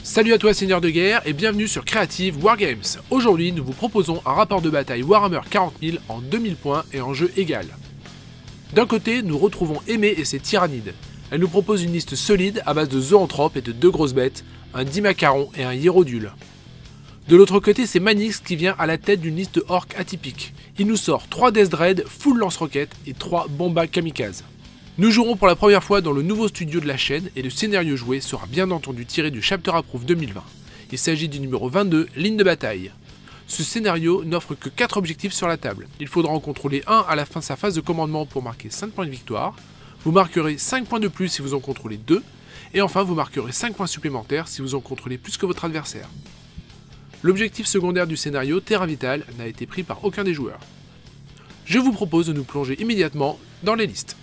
Salut à toi seigneur de guerre et bienvenue sur Creative Wargames. Aujourd'hui nous vous proposons un rapport de bataille Warhammer 40 000 en 2000 points et en jeu égal. D'un côté nous retrouvons Aimée et ses tyrannides. Elle nous propose une liste solide à base de zoanthropes et de 2 grosses bêtes, un Dimacaron et un Hierodule. De l'autre côté c'est Manix qui vient à la tête d'une liste orc atypique. Il nous sort 3 Death Dread, full lance-roquettes et 3 Bomba Kamikaze. Nous jouerons pour la première fois dans le nouveau studio de la chaîne et le scénario joué sera bien entendu tiré du Chapter Approve 2020. Il s'agit du numéro 22, ligne de bataille. Ce scénario n'offre que 4 objectifs sur la table. Il faudra en contrôler un à la fin de sa phase de commandement pour marquer 5 points de victoire. Vous marquerez 5 points de plus si vous en contrôlez 2. Et enfin vous marquerez 5 points supplémentaires si vous en contrôlez plus que votre adversaire. L'objectif secondaire du scénario, Terra Vital, n'a été pris par aucun des joueurs. Je vous propose de nous plonger immédiatement dans les listes.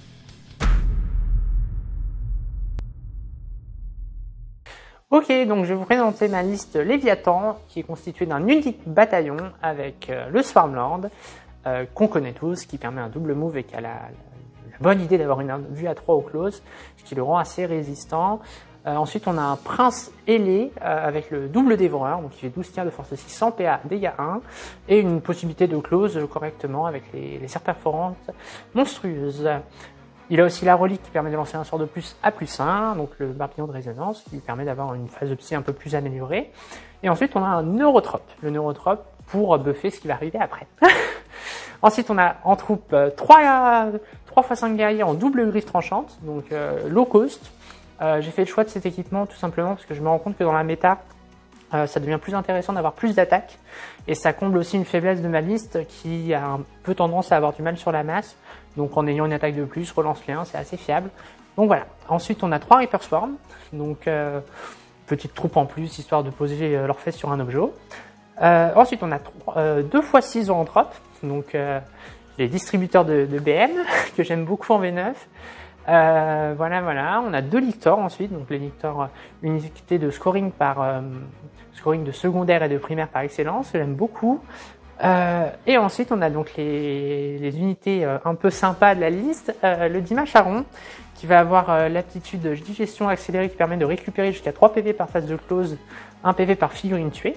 Ok, donc je vais vous présenter ma liste Léviathan, qui est constituée d'un unique bataillon avec le Swarmlord, qu'on connaît tous, qui permet un double move et qui a la bonne idée d'avoir une vue à 3 au close, ce qui le rend assez résistant. Ensuite, on a un Prince ailé avec le double dévoreur, donc il fait 12 tirs de force 6, 100 PA, dégâts 1, et une possibilité de close correctement avec les serres perforantes monstrueuses. Il a aussi la relique qui permet de lancer un sort de plus à +1, donc le barbillon de résonance qui lui permet d'avoir une phase de psy un peu plus améliorée. Et ensuite on a un neurotrope, le neurotrope pour buffer ce qui va arriver après. Ensuite on a en troupe 3 x 5 guerriers en double griffe tranchante, donc low cost. J'ai fait le choix de cet équipement tout simplement parce que je me rends compte que dans la méta, ça devient plus intéressant d'avoir plus d'attaques et ça comble aussi une faiblesse de ma liste qui a un peu tendance à avoir du mal sur la masse. Donc en ayant une attaque de plus, relance les 1, c'est assez fiable. Donc voilà. Ensuite on a 3 Reaper Swarm, donc petite troupe en plus histoire de poser leurs fesses sur un objet. Ensuite on a 2 x 6 zoanthropes, donc les distributeurs de BM que j'aime beaucoup en V9. Voilà, on a 2 lictors ensuite, donc les lictors unité de scoring scoring de secondaire et de primaire par excellence, que j'aime beaucoup. Et ensuite on a donc les unités un peu sympas de la liste, le Dimacaron qui va avoir l'aptitude de digestion accélérée qui permet de récupérer jusqu'à 3 PV par phase de close, 1 PV par figurine tuée.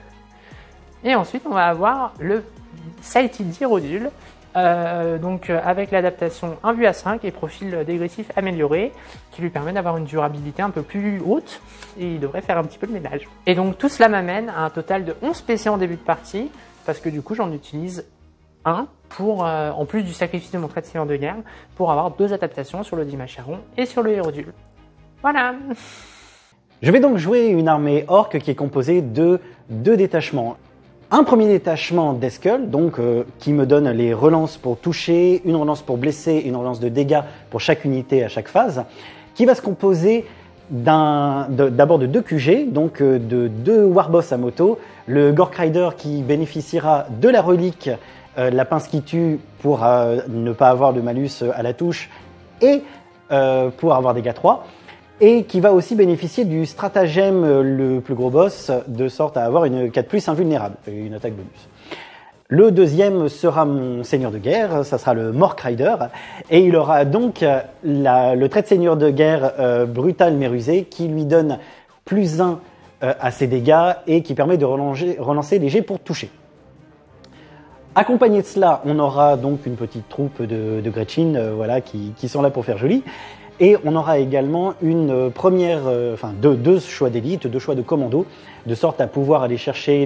Et ensuite on va avoir le Sighted Hierodule, donc avec l'adaptation 1 vue à 5 et profil dégressif amélioré qui lui permet d'avoir une durabilité un peu plus haute et il devrait faire un petit peu de ménage. Et donc tout cela m'amène à un total de 11 PC en début de partie parce que du coup j'en utilise un pour, en plus du sacrifice de mon trait de seigneur de guerre, pour avoir 2 adaptations sur le Dimacaron et sur le Hierodule. Voilà. Je vais donc jouer une armée orc qui est composée de 2 détachements. Un premier détachement d'Eskull, donc qui me donne les relances pour toucher, une relance pour blesser, une relance de dégâts pour chaque unité à chaque phase, qui va se composer d'abord de 2 QG, donc de 2 Warboss à moto, le Gork Rider qui bénéficiera de la relique, la pince qui tue pour ne pas avoir de malus à la touche et pour avoir dégâts 3. Et qui va aussi bénéficier du stratagème le plus gros boss, de sorte à avoir une 4+ invulnérable, une attaque bonus. Le deuxième sera mon seigneur de guerre, ça sera le Mork Rider, et il aura donc le trait de seigneur de guerre brutal mais rusé, qui lui donne +1 à ses dégâts et qui permet de relancer les jets pour toucher. Accompagné de cela, on aura donc une petite troupe de Gretchen voilà, qui sont là pour faire joli. Et on aura également une première, deux choix d'élite, 2 choix de commando, de sorte à pouvoir aller chercher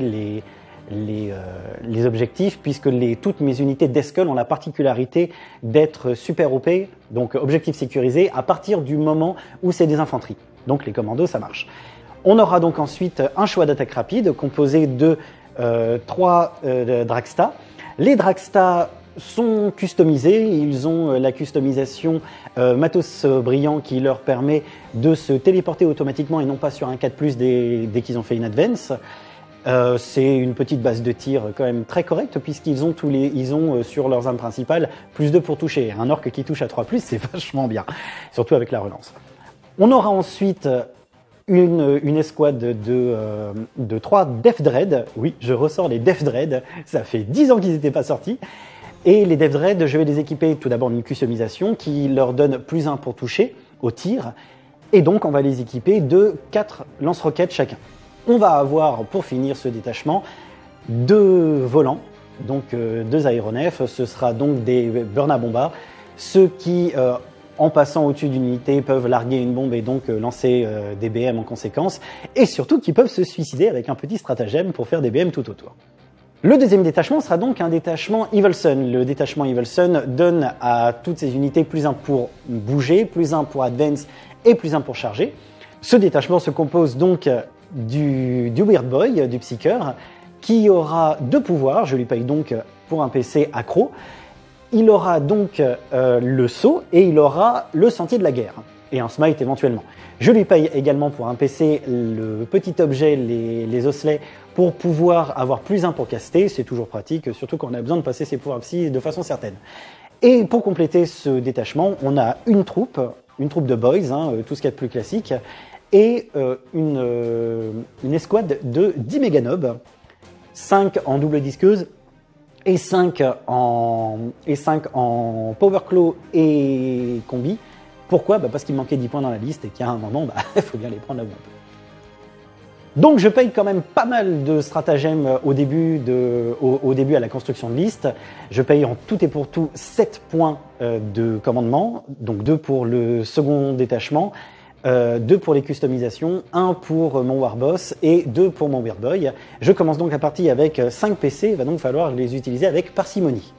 les objectifs, puisque toutes mes unités d'Eskull ont la particularité d'être super OP, donc objectif sécurisé, à partir du moment où c'est des infanteries. Donc les commandos, ça marche. On aura donc ensuite un choix d'attaque rapide, composé de 3 Dragsta. Les Dragsta sont customisés, ils ont la customisation matos brillant qui leur permet de se téléporter automatiquement et non pas sur un 4+, dès qu'ils ont fait une advance. C'est une petite base de tir quand même très correcte puisqu'ils ont sur leurs armes principales +2 pour toucher. Un orc qui touche à 3+, c'est vachement bien, surtout avec la relance. On aura ensuite une escouade de 3 Death Dread. Oui, je ressors les Death Dread, ça fait 10 ans qu'ils n'étaient pas sortis. Et les Death Dread, je vais les équiper tout d'abord d'une customisation qui leur donne +1 pour toucher au tir Et donc on va les équiper de 4 lance-roquettes chacun. On va avoir, pour finir ce détachement, 2 volants, donc 2 aéronefs. Ce sera donc des burn à bomba, ceux qui, en passant au-dessus d'une unité, peuvent larguer une bombe et donc lancer des BM en conséquence, et surtout qui peuvent se suicider avec un petit stratagème pour faire des BM tout autour. Le deuxième détachement sera donc un détachement Evil Sun. Le détachement Evil Sun donne à toutes ces unités plus 1 pour bouger, plus 1 pour advance et plus 1 pour charger. Ce détachement se compose donc du Weird Boy, du Psyker, qui aura 2 pouvoirs. Je lui paye donc pour un PC accro. Il aura donc le saut et il aura le sentier de la guerre et un smite éventuellement. Je lui paye également pour un PC le petit objet, les osselets, pour pouvoir avoir plus 1 pour caster. C'est toujours pratique, surtout quand on a besoin de passer ses pouvoirs psy de façon certaine. Et pour compléter ce détachement, on a une troupe de boys, hein, tout ce qu'il y a de plus classique, et une escouade de 10 méganobs, 5 en double disqueuse et 5 en powerclaw et combi. Pourquoi ? Parce qu'il manquait 10 points dans la liste et qu'à un moment, il faut bien les prendre là où on peut. Donc je paye quand même pas mal de stratagèmes au début à la construction de liste. Je paye en tout et pour tout 7 points de commandement, donc 2 pour le second détachement, 2 pour les customisations, 1 pour mon Warboss et 2 pour mon Weird Boy. Je commence donc la partie avec 5 PC, il va donc falloir les utiliser avec parcimonie.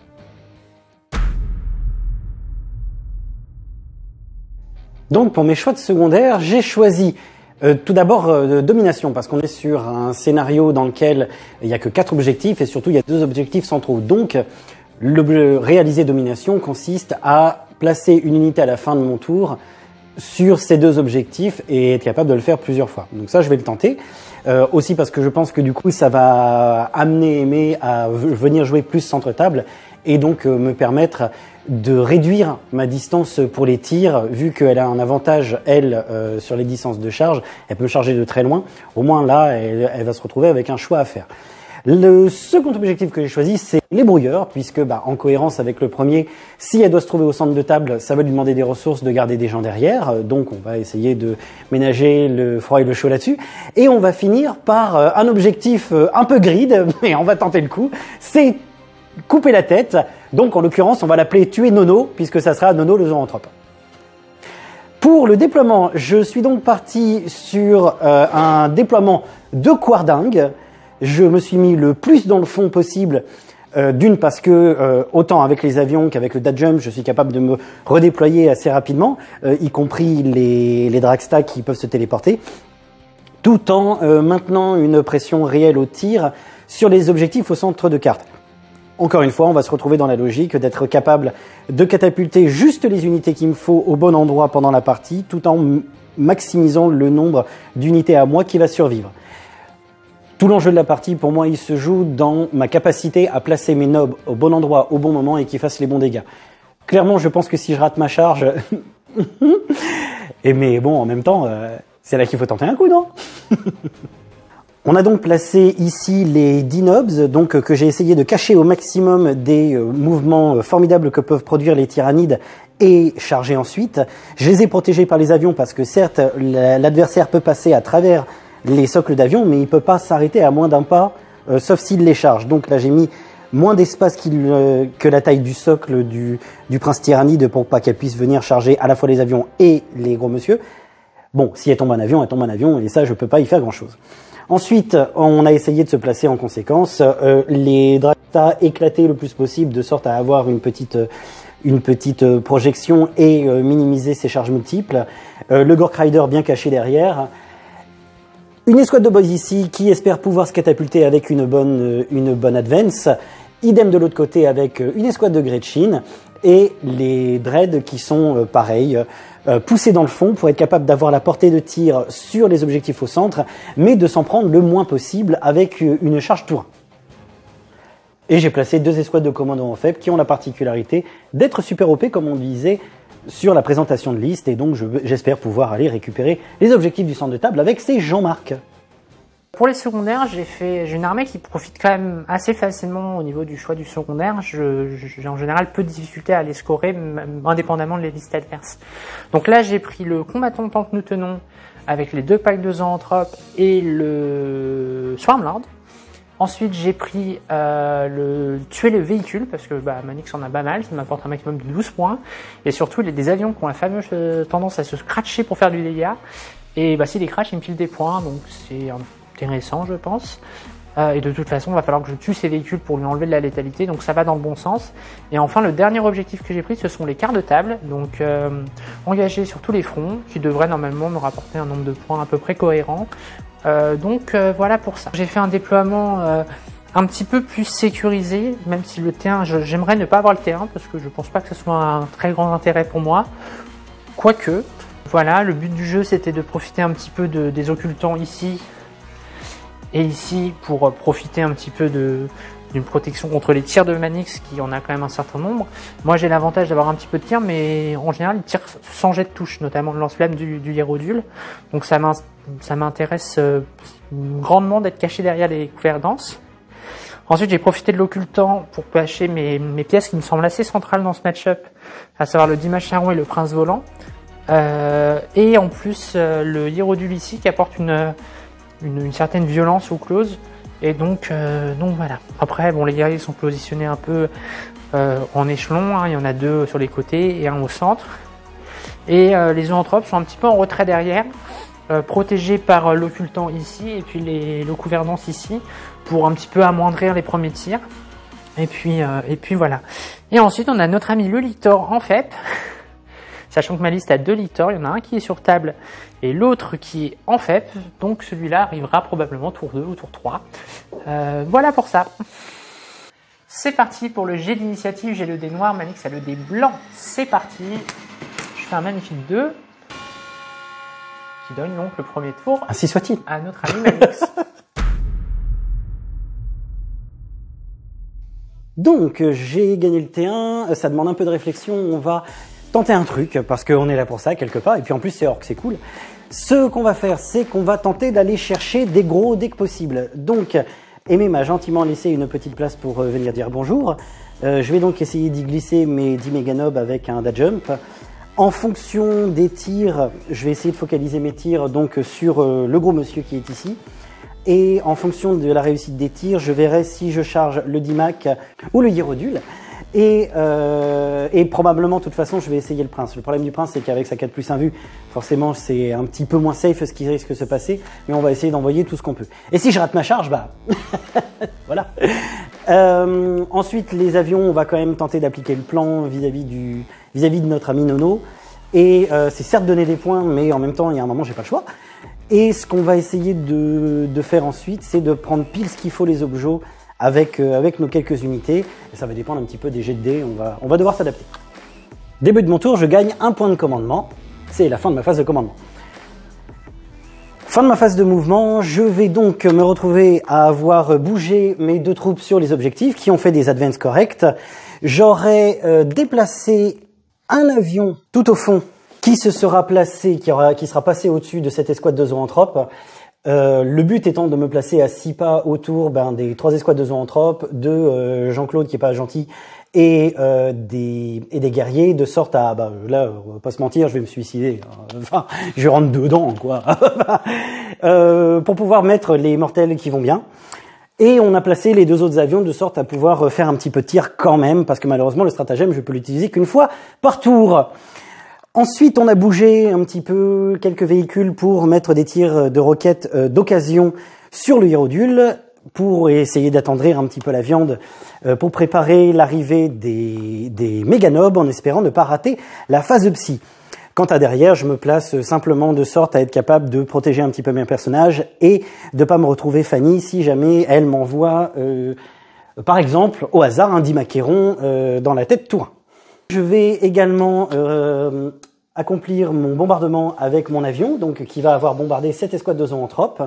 Donc pour mes choix de secondaire, j'ai choisi tout d'abord domination, parce qu'on est sur un scénario dans lequel il n'y a que 4 objectifs et surtout il y a 2 objectifs centraux. Donc réaliser domination consiste à placer une unité à la fin de mon tour sur ces 2 objectifs et être capable de le faire plusieurs fois. Donc ça, je vais le tenter. Aussi parce que je pense que du coup, ça va amener Aimée à venir jouer plus centre-table et donc me permettre de réduire ma distance pour les tirs, vu qu'elle a un avantage, elle, sur les distances de charge. Elle peut charger de très loin. Au moins là, elle va se retrouver avec un choix à faire. Le second objectif que j'ai choisi, c'est les brouilleurs, puisque en cohérence avec le premier, si elle doit se trouver au centre de table, ça va lui demander des ressources, de garder des gens derrière, donc on va essayer de ménager le froid et le chaud là-dessus, et on va finir par un objectif un peu grid, mais on va tenter le coup, c'est couper la tête, donc en l'occurrence on va l'appeler tuer Nono, puisque ça sera Nono le zoanthrope. Pour le déploiement, je suis donc parti sur un déploiement de Quarding. Je me suis mis le plus dans le fond possible, d'une parce que autant avec les avions qu'avec le dash jump, je suis capable de me redéployer assez rapidement, y compris les dragstacks qui peuvent se téléporter, tout en maintenant une pression réelle au tir sur les objectifs au centre de carte. Encore une fois, on va se retrouver dans la logique d'être capable de catapulter juste les unités qu'il me faut au bon endroit pendant la partie, tout en maximisant le nombre d'unités à moi qui va survivre. Tout l'enjeu de la partie, pour moi, il se joue dans ma capacité à placer mes nobs au bon endroit, au bon moment et qu'ils fassent les bons dégâts. Clairement, je pense que si je rate ma charge... mais bon, en même temps, c'est là qu'il faut tenter un coup, non? On a donc placé ici les 10 nobs, donc que j'ai essayé de cacher au maximum des mouvements formidables que peuvent produire les tyrannides et charger ensuite. Je les ai protégés par les avions parce que certes, l'adversaire peut passer à travers les socles d'avion, mais il ne peut pas s'arrêter à moins d'un pas, sauf s'il les charge. Donc là, j'ai mis moins d'espace que la taille du socle du prince tyrannide pour pas qu'elle puisse venir charger à la fois les avions et les gros monsieur. Bon, si elle tombe un avion, elle tombe un avion, et ça, je peux pas y faire grand-chose. Ensuite, on a essayé de se placer en conséquence, les dragstars éclatés le plus possible, de sorte à avoir une petite projection et minimiser ses charges multiples. Le Gork Rider bien caché derrière. Une escouade de boys ici qui espère pouvoir se catapulter avec une bonne advance. Idem de l'autre côté avec une escouade de Gretchen et les dreads qui sont pareils, poussés dans le fond pour être capable d'avoir la portée de tir sur les objectifs au centre, mais de s'en prendre le moins possible avec une charge tour 1. Et j'ai placé 2 escouades de commandants en faible qui ont la particularité d'être super OP comme on disait sur la présentation de liste, et donc j'espère pouvoir aller récupérer les objectifs du centre de table avec ces Jean-Marc. Pour les secondaires, j'ai une armée qui profite quand même assez facilement au niveau du choix du secondaire. J'ai en général peu de difficultés à les scorer, même indépendamment de les listes adverses. Donc là, j'ai pris le combattant tant que nous tenons, avec les 2 packs de zoanthropes et le Swarmlord. Ensuite, j'ai pris tuer le véhicule, parce que Manix en a pas mal, ça m'apporte un maximum de 12 points. Et surtout, il y a des avions qui ont la fameuse tendance à se scratcher pour faire du dégât. Et s'il les crash, il me file des points, donc c'est intéressant, je pense. Et de toute façon, il va falloir que je tue ces véhicules pour lui enlever de la létalité, donc ça va dans le bon sens. Et enfin, le dernier objectif que j'ai pris, ce sont les quarts de table, donc engagés sur tous les fronts, qui devraient normalement me rapporter un nombre de points à peu près cohérent. Voilà pour ça. J'ai fait un déploiement un petit peu plus sécurisé, même si le T1, j'aimerais ne pas avoir le T1, parce que je pense pas que ce soit un très grand intérêt pour moi. Quoique, voilà, le but du jeu, c'était de profiter un petit peu des occultants ici, et ici pour profiter un petit peu d'une protection contre les tirs de Manix, qui en a quand même un certain nombre. Moi j'ai l'avantage d'avoir un petit peu de tir, mais en général il tire sans jet de touche, notamment le lance-flamme du Hiérodule. Donc ça m'intéresse grandement d'être caché derrière les couverts denses. Ensuite j'ai profité de l'occultant pour cacher mes pièces qui me semblent assez centrales dans ce match-up, à savoir le Dimash Charon et le Prince Volant. Et en plus le Hiérodule ici qui apporte une certaine violence au close, et donc voilà. Après les guerriers sont positionnés un peu en échelon, hein. Il y en a 2 sur les côtés et un au centre, et les zoanthropes sont un petit peu en retrait derrière, protégés par l'occultant ici et puis le couvert dense ici, pour un petit peu amoindrir les premiers tirs, et puis voilà. Et ensuite on a notre ami le Lictor en FEP. Sachant que ma liste a 2 lictors, il y en a un qui est sur table et l'autre qui est en FEP, donc celui-là arrivera probablement tour 2 ou tour 3. Voilà pour ça. C'est parti pour le jet d'initiative, j'ai le dé noir, Manix a le dé blanc. C'est parti, je fais un magnifique 2, qui donne donc le premier tour. Ainsi soit-il. À notre ami Manix. Donc, j'ai gagné le T1, ça demande un peu de réflexion, on va tenter un truc, parce qu'on est là pour ça quelque part, et puis en plus c'est orc, c'est cool. Ce qu'on va faire, c'est qu'on va tenter d'aller chercher des gros dès que possible. Donc, Aimé m'a gentiment laissé une petite place pour venir dire bonjour. Je vais donc essayer d'y glisser mes 10 méganobs avec un dash jump. En fonction des tirs, je vais essayer de focaliser mes tirs donc sur le gros monsieur qui est ici. Et en fonction de la réussite des tirs, je verrai si je charge le Dimac ou le Hiérodule. Et probablement, de toute façon, je vais essayer le prince. Le problème du prince, c'est qu'avec sa 4+1 vue, forcément, c'est un petit peu moins safe ce qui risque de se passer. Mais on va essayer d'envoyer tout ce qu'on peut. Et si je rate ma charge, voilà. Ensuite, les avions, on va quand même tenter d'appliquer le plan vis-à-vis de notre ami Nono. Et c'est certes donner des points, mais en même temps, il y a un moment, j'ai pas le choix. Et ce qu'on va essayer de faire ensuite, c'est de prendre pile ce qu'il faut les objets avec nos quelques unités. Et ça va dépendre un petit peu des jets de dés, on va devoir s'adapter. Début de mon tour, je gagne 1 point de commandement. C'est la fin de ma phase de commandement. Fin de ma phase de mouvement, je vais donc me retrouver à avoir bougé mes 2 troupes sur les objectifs qui ont fait des advances corrects. J'aurai déplacé un avion tout au fond qui se sera placé, qui sera passé au-dessus de cette escouade de zoanthropes. Le but étant de me placer à 6 pas autour des 3 escouades de zoanthropes, de Jean-Claude qui est pas gentil, et des guerriers, de sorte à, là, on va pas se mentir, je vais me suicider. Enfin, je rentre dedans, quoi. Pour pouvoir mettre les mortels qui vont bien. Et on a placé les 2 autres avions de sorte à pouvoir faire un petit peu de tir quand même, parce que malheureusement, le stratagème, je peux l'utiliser qu'une fois par tour. Ensuite, on a bougé un petit peu quelques véhicules pour mettre des tirs de roquettes d'occasion sur le Hiérodule, pour essayer d'attendrir un petit peu la viande, pour préparer l'arrivée des méganobs, en espérant ne pas rater la phase de psy. Quant à derrière, je me place simplement de sorte à être capable de protéger un petit peu mes personnages et de pas me retrouver Fanny si jamais elle m'envoie, par exemple, au hasard, un Dimaqueron dans la tête tour 1. Je vais également accomplir mon bombardement avec mon avion, donc qui va avoir bombardé cette escouade de zoanthropes.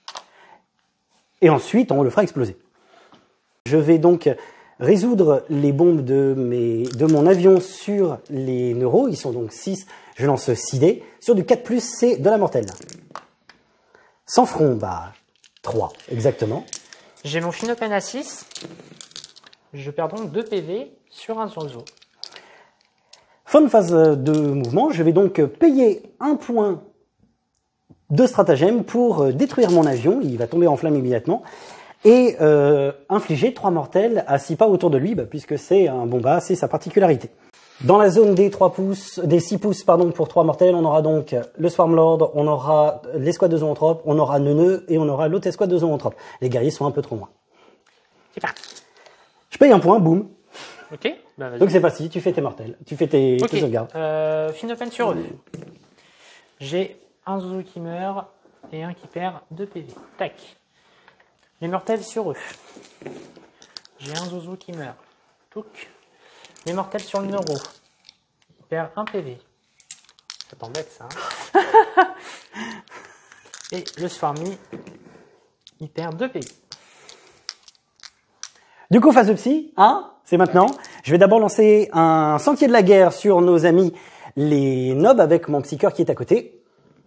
Et ensuite, on le fera exploser. Je vais donc résoudre les bombes de mon avion sur les neuros. Ils sont donc 6. Je lance 6 dés. Sur du 4+, c'est de la mortelle. Sans front, 3, exactement. J'ai mon Phinopen à 6. Je perds donc 2 PV sur un Zozo. Fin de phase de mouvement, je vais donc payer un point de stratagème pour détruire mon avion, il va tomber en flamme immédiatement, et infliger 3 mortels à 6 pas autour de lui, puisque c'est un bomba, c'est sa particularité. Dans la zone des 6 pouces pour 3 mortels, on aura donc le Swarmlord, on aura l'escouade de zoanthropes, on aura Neuneu et on aura l'autre escouade de zoanthropes. Les guerriers sont un peu trop loin. C'est parti. Je paye un point, boum. Ok. Bah, donc c'est parti, tu fais tes mortels, tu fais tes sauvegardes. Phinopen sur eux. J'ai un Zouzou qui meurt et un qui perd 2 PV. Tac. Les mortels sur eux. J'ai un Zouzou qui meurt. Touc. Les mortels sur le neuro. Il perd 1 PV. Ça t'embête ça. Hein. Et le Swarmy, il perd 2 PV. Du coup, phase de psy, c'est maintenant. Je vais d'abord lancer un sentier de la guerre sur nos amis les nobs avec mon psycheur qui est à côté.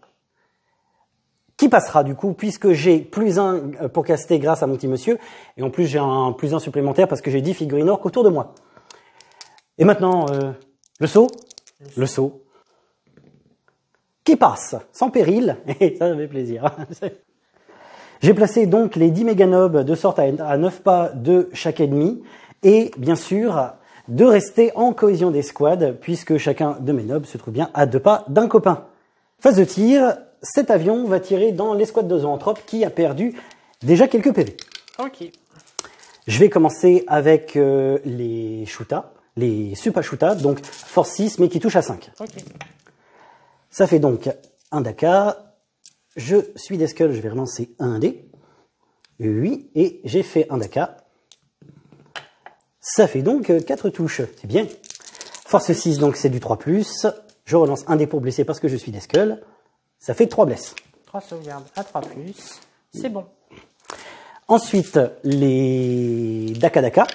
Qui passera du coup, puisque j'ai +1 pour caster grâce à mon petit monsieur. Et en plus, j'ai un +1 supplémentaire parce que j'ai 10 figurines orques autour de moi. Et maintenant, le saut. Le saut. Qui passe, sans péril. Et ça fait plaisir. J'ai placé donc les 10 méganobs de sorte à 9 pas de chaque ennemi. Et bien sûr, de rester en cohésion d'escouade, puisque chacun de mes nobs se trouve bien à 2 pas d'un copain. Phase de tir, cet avion va tirer dans l'escouade de zoanthropes qui a perdu déjà quelques PV. Ok. Je vais commencer avec les Shuta, les Supa Shuta, donc force 6 mais qui touche à 5. Ok. Ça fait donc un Daka. Je suis d'Eskull, je vais relancer un dé. Oui, et j'ai fait un Daka. Ça fait donc 4 touches, c'est bien. Force 6, donc c'est du 3+. Je relance un dé pour blesser parce que je suis d'Eskull. Ça fait 3 blesses. 3 sauvegardes à 3+. C'est bon. Ensuite, les Daka Daka.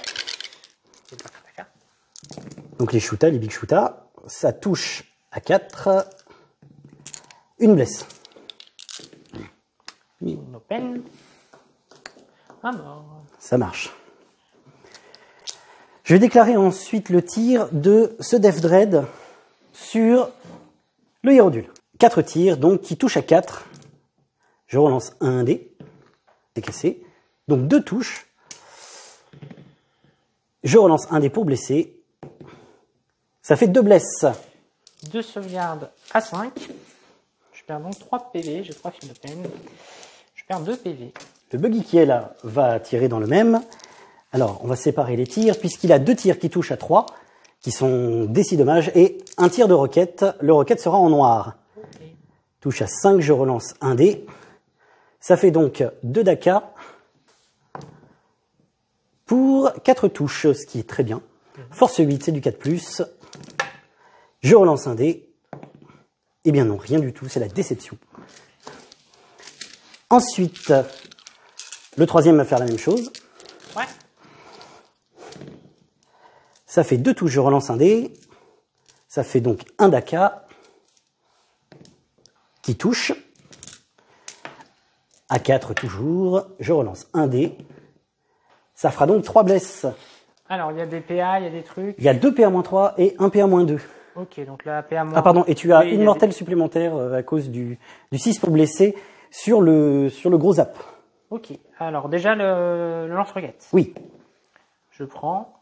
Donc les Shuta, les Big Shuta. Ça touche à 4. Une blesse. Une open. Un mort. Ça marche. Je vais déclarer ensuite le tir de ce Death Dread sur le Hiérodule. 4 tirs, donc, qui touchent à 4. Je relance un dé. C'est cassé. Donc 2 touches. Je relance un dé pour blesser. Ça fait 2 blesses. 2 sauvegardes à 5. Je perds donc 3 PV. J'ai 3 Phinopen. Je perds 2 PV. Le buggy qui est là va tirer dans le même. Alors, on va séparer les tirs, puisqu'il a 2 tirs qui touchent à 3, qui sont des 6 dommages, et un tir de roquette. Le roquette sera en noir. Okay. Touche à 5, je relance un dé. Ça fait donc 2 Daka pour 4 touches, ce qui est très bien. Force 8, c'est du 4+. Je relance un dé. Eh bien non, rien du tout, c'est la déception. Ensuite, le troisième va faire la même chose. Ouais. Ça fait 2 touches, je relance un dé. Ça fait donc un Daka qui touche. À 4 toujours, je relance un dé. Ça fera donc 3 blesses. Alors, il y a des PA, il y a des trucs. Il y a 2 PA-3 et 1 PA-2. Ok, donc là, PA-. Ah pardon, et tu as oui, une mortelle supplémentaire à cause du 6 pour blesser sur le gros zap. Ok, alors déjà le lance-roquette. Oui. Je prends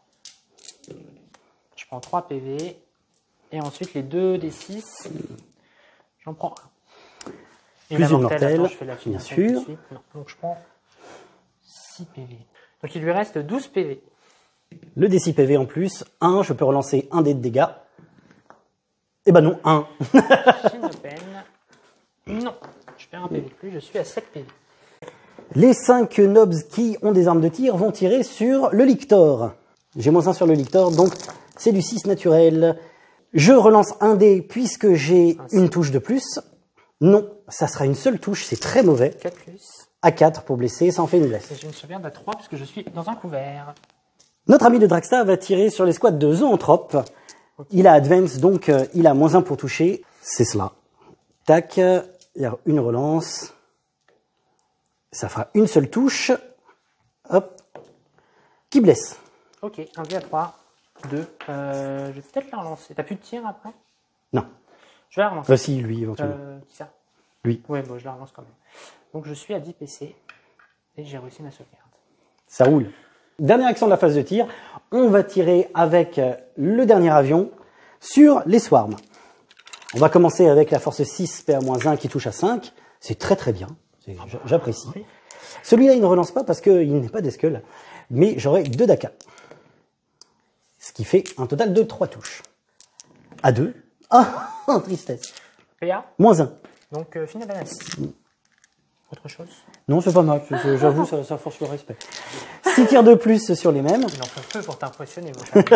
3 PV. Et ensuite les 2 des 6. J'en prends 1. Et Plus la une mortelle, mortelle, attends, je fais la bien finition sûr. tout de suite. Non, donc je prends 6 PV. Donc il lui reste 12 PV. Le D6 PV en plus. 1, je peux relancer un dé de dégâts. Eh ben non, 1. Phinopen. Non, je perds un PV de plus, je suis à 7 PV. Les 5 nobs qui ont des armes de tir vont tirer sur le Lictor. J'ai -1 sur le Lictor, donc c'est du 6 naturel. Je relance un dé puisque j'ai une touche de plus. Non, ça sera une seule touche, c'est très mauvais. 4+. À 4 pour blesser, ça en fait une blesse. Et j'ai une sauvegarde à 3 puisque je suis dans un couvert. Notre ami de Dragstar va tirer sur l'escouade de Zoanthrope. Okay. Il a Advance, donc il a -1 pour toucher. C'est cela. Tac, il y a une relance. Ça fera une seule touche. Hop. Qui blesse. Ok, un dé à 3, 2. Je vais peut-être la relancer. T'as plus de tir après? Non. Je vais la relancer. Voici lui, éventuellement. Qui ça? Lui. Ouais, bon, je la relance quand même. Donc je suis à 10 PC et j'ai réussi ma sauvegarde. Ça roule. Dernière action de la phase de tir. On va tirer avec le dernier avion sur les swarms. On va commencer avec la force 6 PA-1 qui touche à 5. C'est très très bien. J'apprécie. Oui. Celui-là, il ne relance pas parce qu'il n'est pas d'esquel. Mais j'aurai 2 Daka. Ce qui fait un total de 3 touches. À 2. Ah, tristesse. PA. -1. Donc finale à 6. Autre chose? Non, c'est pas mal. J'avoue, ça force le respect. 6 tirs de plus sur les mêmes. Il en faut peu pour t'impressionner, mon cher.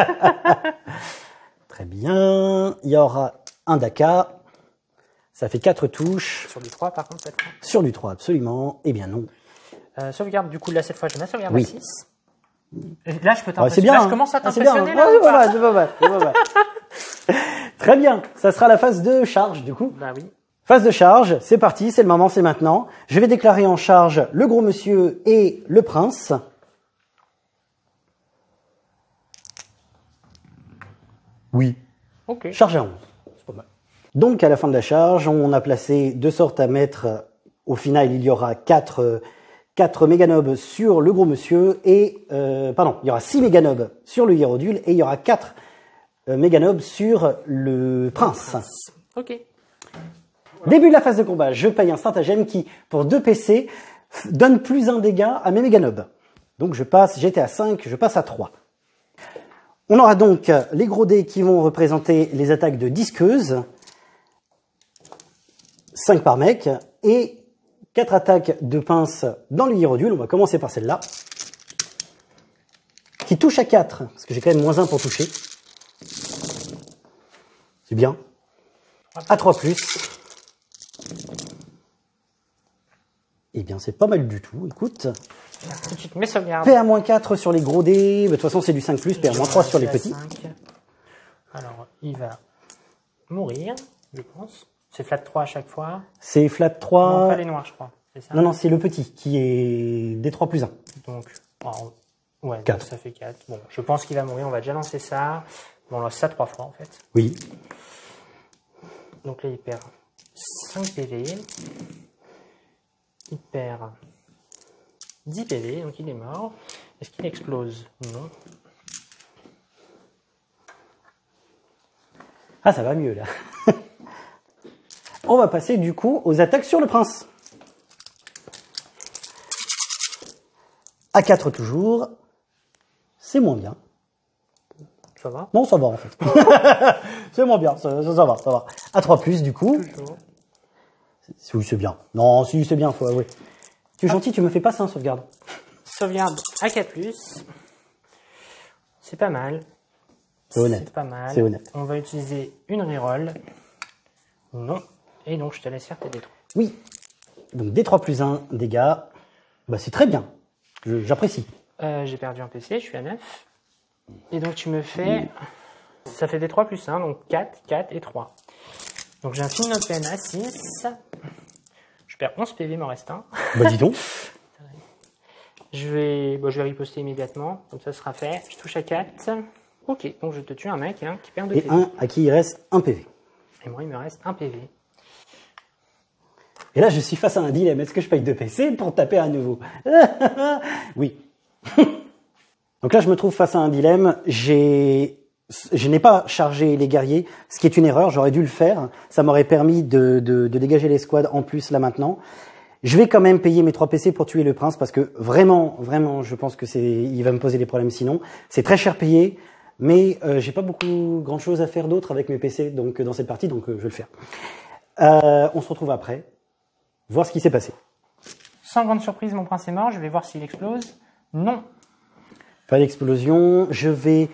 Très bien. Il y aura un Daka. Ça fait 4 touches. Sur du 3 par contre cette fois. Sur du 3, absolument. Eh bien non. Sauvegarde, du coup, là cette fois, je mets sauvegarde Oui. à 6. Et là, je peux Ouais, t'impressionner. c'est bien. Là, Hein. je commence à Ah, c'est bien, t'impressionner hein. là. Ouais, ou pas c'est pas mal, c'est pas mal. Très bien. Ça sera la phase de charge, du coup. Bah oui. Phase de charge, c'est parti, c'est le moment, c'est maintenant. Je vais déclarer en charge le gros monsieur et le prince. Oui. Ok. Charge à 11. C'est pas mal. Donc, à la fin de la charge, on a placé de sorte à mettre, au final, il y aura 4 méganobs sur le gros monsieur et, pardon, il y aura 6 méganobs sur le hiérodule et il y aura 4 méganobs sur le prince. Ok. Début de la phase de combat, je paye un stratagème qui, pour 2 PC, donne plus 1 dégât à mes méganobs. Donc j'étais à 5, je passe à 3. On aura donc les gros dés qui vont représenter les attaques de disqueuse, 5 par mec, et 4 attaques de pince dans le hiérodule. On va commencer par celle-là, qui touche à 4, parce que j'ai quand même -1 pour toucher. C'est bien. À 3+. Eh bien, c'est pas mal du tout, écoute. Tout de suite, mes sauvegardes. PA-4 sur les gros dés, de toute façon c'est du 5+, PA-3 sur les petits. 5. Alors, il va mourir, je pense. C'est flat 3 à chaque fois. C'est flat Non, 3... pas les noirs, je crois. C'est ça? Non, non, c'est le petit qui est D3+1. Donc, oh, ouais, 4. donc ça fait 4. Bon, je pense qu'il va mourir, on va déjà lancer ça. Bon, on lance ça 3 fois en fait. Oui. Donc là, il perd 5 PV. Il perd 10 PV, donc il est mort. Est-ce qu'il explose? Non. Ah, ça va mieux là. On va passer du coup aux attaques sur le prince. A4 toujours. C'est moins bien. Ça va? Non, ça va en fait. C'est moins bien, ça va, ça va. A3+, du coup. Toujours. Oui, c'est bien. Non, si, c'est bien, faut avouer. Tu es gentil, tu me fais pas ça, sauvegarde. Sauvegarde AK+. C'est pas mal. C'est honnête. C'est pas mal. C'est honnête. On va utiliser une reroll. Non. Et donc, je te laisse faire tes D3. Oui. Donc, D3+1, dégâts. Bah, c'est très bien. J'apprécie. J'ai perdu un PC, je suis à 9. Et donc, tu me fais... Ça fait D3+1, donc 4, 4 et 3. Donc, j'ai un film open à 6. Je perds 11 PV, il m'en reste un. Bah, dis donc. Je vais riposter immédiatement, comme ça sera fait. Je touche à 4. Ok, donc je te tue un mec qui perd 2 Et PV. un à qui il reste un PV. Et moi, il me reste 1 PV. Et là, je suis face à un dilemme. Est-ce que je paye 2 PC pour taper à nouveau? Oui. Donc là, je me trouve face à un dilemme. Je n'ai pas chargé les guerriers, ce qui est une erreur. J'aurais dû le faire. Ça m'aurait permis de dégager les squads en plus là maintenant. Je vais quand même payer mes 3 PC pour tuer le prince parce que vraiment, vraiment, je pense que il va me poser des problèmes sinon. C'est très cher payé, mais j'ai pas grand chose à faire d'autre avec mes PC donc dans cette partie, donc je vais le faire. On se retrouve après, voir ce qui s'est passé. Sans grande surprise, mon prince est mort. Je vais voir s'il explose. Non. Pas d'explosion. Je vais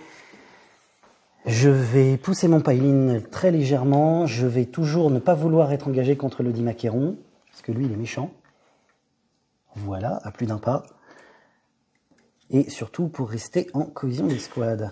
pousser mon piling très légèrement. Je vais toujours ne pas vouloir être engagé contre le Dimaqueron, parce que lui, il est méchant. Voilà, à plus d'un pas. Et surtout pour rester en cohésion d'escouade.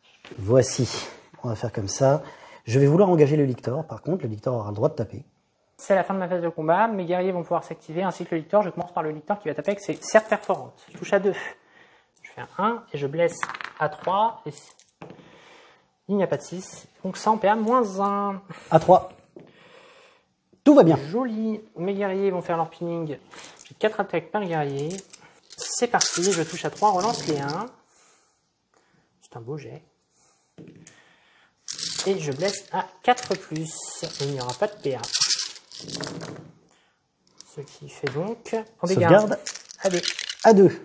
Voici. On va faire comme ça. Je vais vouloir engager le Lictor. Par contre, le Lictor aura le droit de taper. C'est la fin de ma phase de combat, mes guerriers vont pouvoir s'activer ainsi que le lictor. Je commence par le lictor qui va taper avec ses certes perforantes. Je touche à 2. Je fais un 1 et je blesse à 3. Et il n'y a pas de 6. Donc ça en PA -1. À 3. Tout va bien. Joli. Mes guerriers vont faire leur pinning. J'ai 4 attaques par guerrier. C'est parti. Je touche à 3. Relance les 1. C'est un beau jet. Et je blesse à 4+. Il n'y aura pas de PA. Ce qui fait donc en dégâts à 2.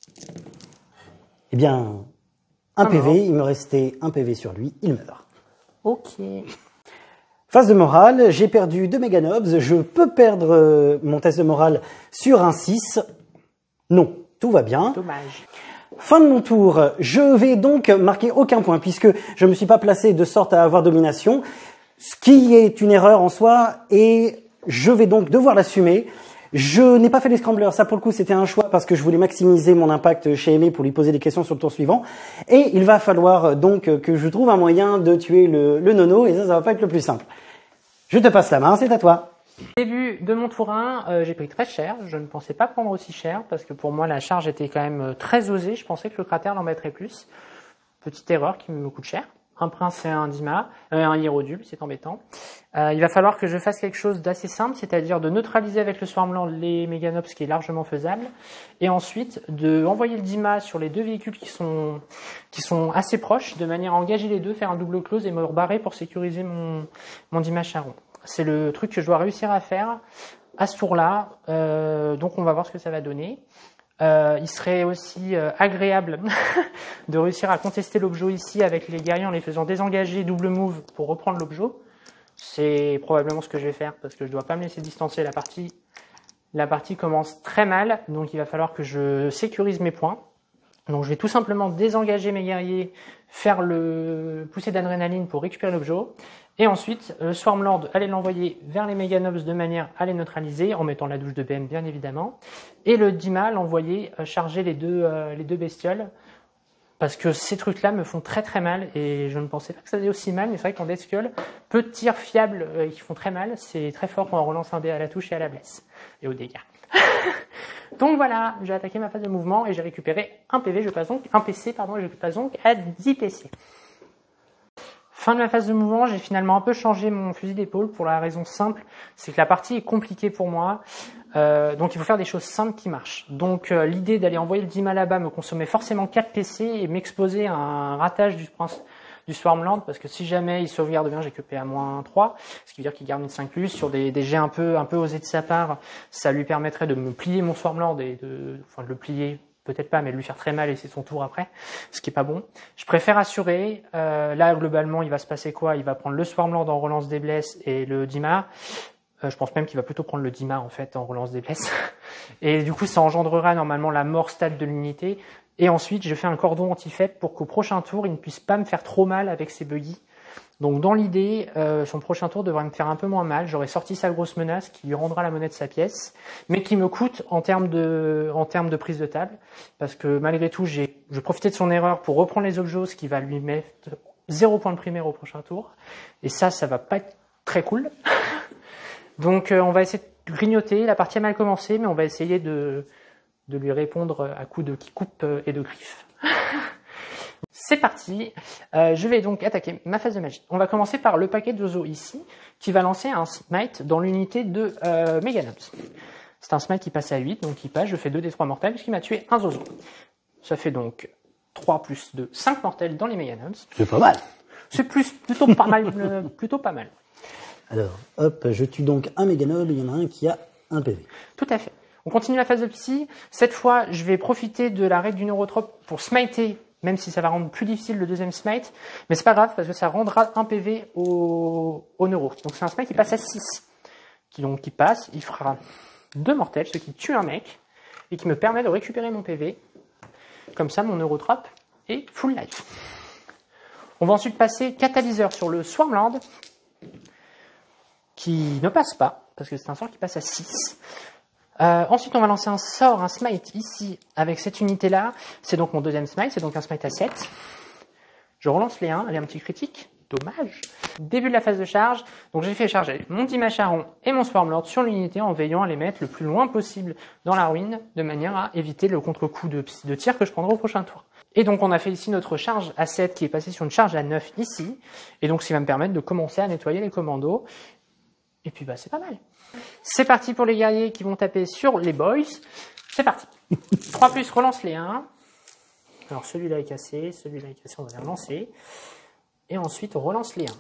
Eh bien, un PV, il me restait un PV sur lui, il meurt. Ok. Phase de morale, j'ai perdu 2 méganobs, je peux perdre mon test de morale sur un 6. Non, tout va bien. Dommage. Fin de mon tour, je vais donc marquer aucun point puisque je ne me suis pas placé de sorte à avoir domination, ce qui est une erreur en soi et je vais donc devoir l'assumer. Je n'ai pas fait les scramblers, ça pour le coup c'était un choix parce que je voulais maximiser mon impact chez Aimé pour lui poser des questions sur le tour suivant. Et il va falloir donc que je trouve un moyen de tuer le nono et ça va pas être le plus simple. Je te passe la main, c'est à toi. Début de mon tour 1, j'ai pris très cher. Je ne pensais pas prendre aussi cher parce que pour moi la charge était quand même très osée. Je pensais que le cratère l'embêterait plus. Petite erreur qui me coûte cher. Un prince et un dima, un hiérodule, c'est embêtant. Il va falloir que je fasse quelque chose d'assez simple, c'est-à-dire de neutraliser avec le Swarmlord les Méganobs, ce qui est largement faisable, et ensuite de envoyer le dima sur les deux véhicules qui sont assez proches, de manière à engager les deux, faire un double close et me rebarrer pour sécuriser mon dima charron. C'est le truc que je dois réussir à faire à ce tour-là, donc on va voir ce que ça va donner. Il serait aussi agréable de réussir à contester l'objet ici avec les guerriers en les faisant désengager double move pour reprendre l'objet. C'est probablement ce que je vais faire parce que je dois pas me laisser distancer. La partie commence très mal, donc il va falloir que je sécurise mes points. Donc je vais tout simplement désengager mes guerriers, faire le poussée d'adrénaline pour récupérer l'objet. Et ensuite, le Swarmlord, aller l'envoyer vers les Méganobs de manière à les neutraliser, en mettant la douche de BM bien évidemment. Et le Dima, l'envoyer charger les deux bestioles. Parce que ces trucs-là me font très très mal et je ne pensais pas que ça faisait aussi mal. Mais c'est vrai qu'en Death Skull, peu de tirs fiables qui font très mal, c'est très fort quand on relance un dé à la touche et à la blesse. Et aux dégâts. Donc voilà, j'ai attaqué ma phase de mouvement et j'ai récupéré un PV, je passe donc un PC, pardon, et je passe donc à 10 PC. Fin de ma phase de mouvement, j'ai finalement un peu changé mon fusil d'épaule pour la raison simple, c'est que la partie est compliquée pour moi, donc il faut faire des choses simples qui marchent. Donc l'idée d'aller envoyer le Dima là-bas me consommait forcément 4 PC et m'exposer à un ratage du Swarmlord, parce que si jamais il sauvegarde bien, j'ai que PA-3, ce qui veut dire qu'il garde une 5+, sur des jets un peu osés de sa part, ça lui permettrait de me plier mon Swarmlord et de le plier, peut-être pas, mais de lui faire très mal et c'est son tour après, ce qui est pas bon. Je préfère assurer, là globalement il va se passer quoi? Il va prendre le Swarmlord en relance des blesses et le Dima. Je pense même qu'il va plutôt prendre le Dima en fait en relance des blesses. Et du coup ça engendrera normalement la mort stade de l'unité. Et ensuite je fais un cordon anti-faible pour qu'au prochain tour il ne puisse pas me faire trop mal avec ses buggy. Donc dans l'idée, son prochain tour devrait me faire un peu moins mal. J'aurais sorti sa grosse menace qui lui rendra la monnaie de sa pièce, mais qui me coûte en termes de prise de table. Parce que malgré tout, je profitais de son erreur pour reprendre les objets, ce qui va lui mettre 0 point de primaire au prochain tour. Et ça va pas être très cool. Donc on va essayer de grignoter. La partie a mal commencé, mais on va essayer de lui répondre à coups de qui coupe et de griffes. C'est parti, je vais donc attaquer ma phase de magie. On va commencer par le paquet de Zozo ici, qui va lancer un smite dans l'unité de Méganobs. C'est un smite qui passe à 8, donc il passe, je fais 2 des 3 mortels, puisqu'il m'a tué un Zozo. Ça fait donc 3 plus 2, 5 mortels dans les Méganobs. C'est pas mal. C'est plutôt pas mal, plutôt pas mal. Alors, hop, je tue donc un Méganob, il y en a un qui a un PV. Tout à fait. On continue la phase de psy. Cette fois, je vais profiter de la règle du neurotrope pour smiter, même si ça va rendre plus difficile le deuxième smite. Mais c'est pas grave, parce que ça rendra un PV au neuro. Donc c'est un smite qui passe à 6. Qui passe, il fera 2 mortels, ce qui tue un mec, et qui me permet de récupérer mon PV. Comme ça, mon neurotrope est full life. On va ensuite passer catalyseur sur le Swarmlord, qui ne passe pas, parce que c'est un sort qui passe à 6. Ensuite, on va lancer un sort, un smite ici, avec cette unité-là. C'est donc mon deuxième smite, c'est donc un smite à 7. Je relance les 1, allez, un petit critique. dommage. Début de la phase de charge, donc j'ai fait charger mon Dimacharon et mon Swarmlord sur l'unité en veillant à les mettre le plus loin possible dans la ruine, de manière à éviter le contre-coup de tir que je prendrai au prochain tour. Et donc on a fait ici notre charge à 7 qui est passée sur une charge à 9 ici, et donc ce qui va me permettre de commencer à nettoyer les commandos, et puis bah c'est pas mal. C'est parti pour les guerriers qui vont taper sur les boys, c'est parti. 3+, relance les 1. Alors celui-là est cassé, on va les relancer. Et ensuite on relance les 1.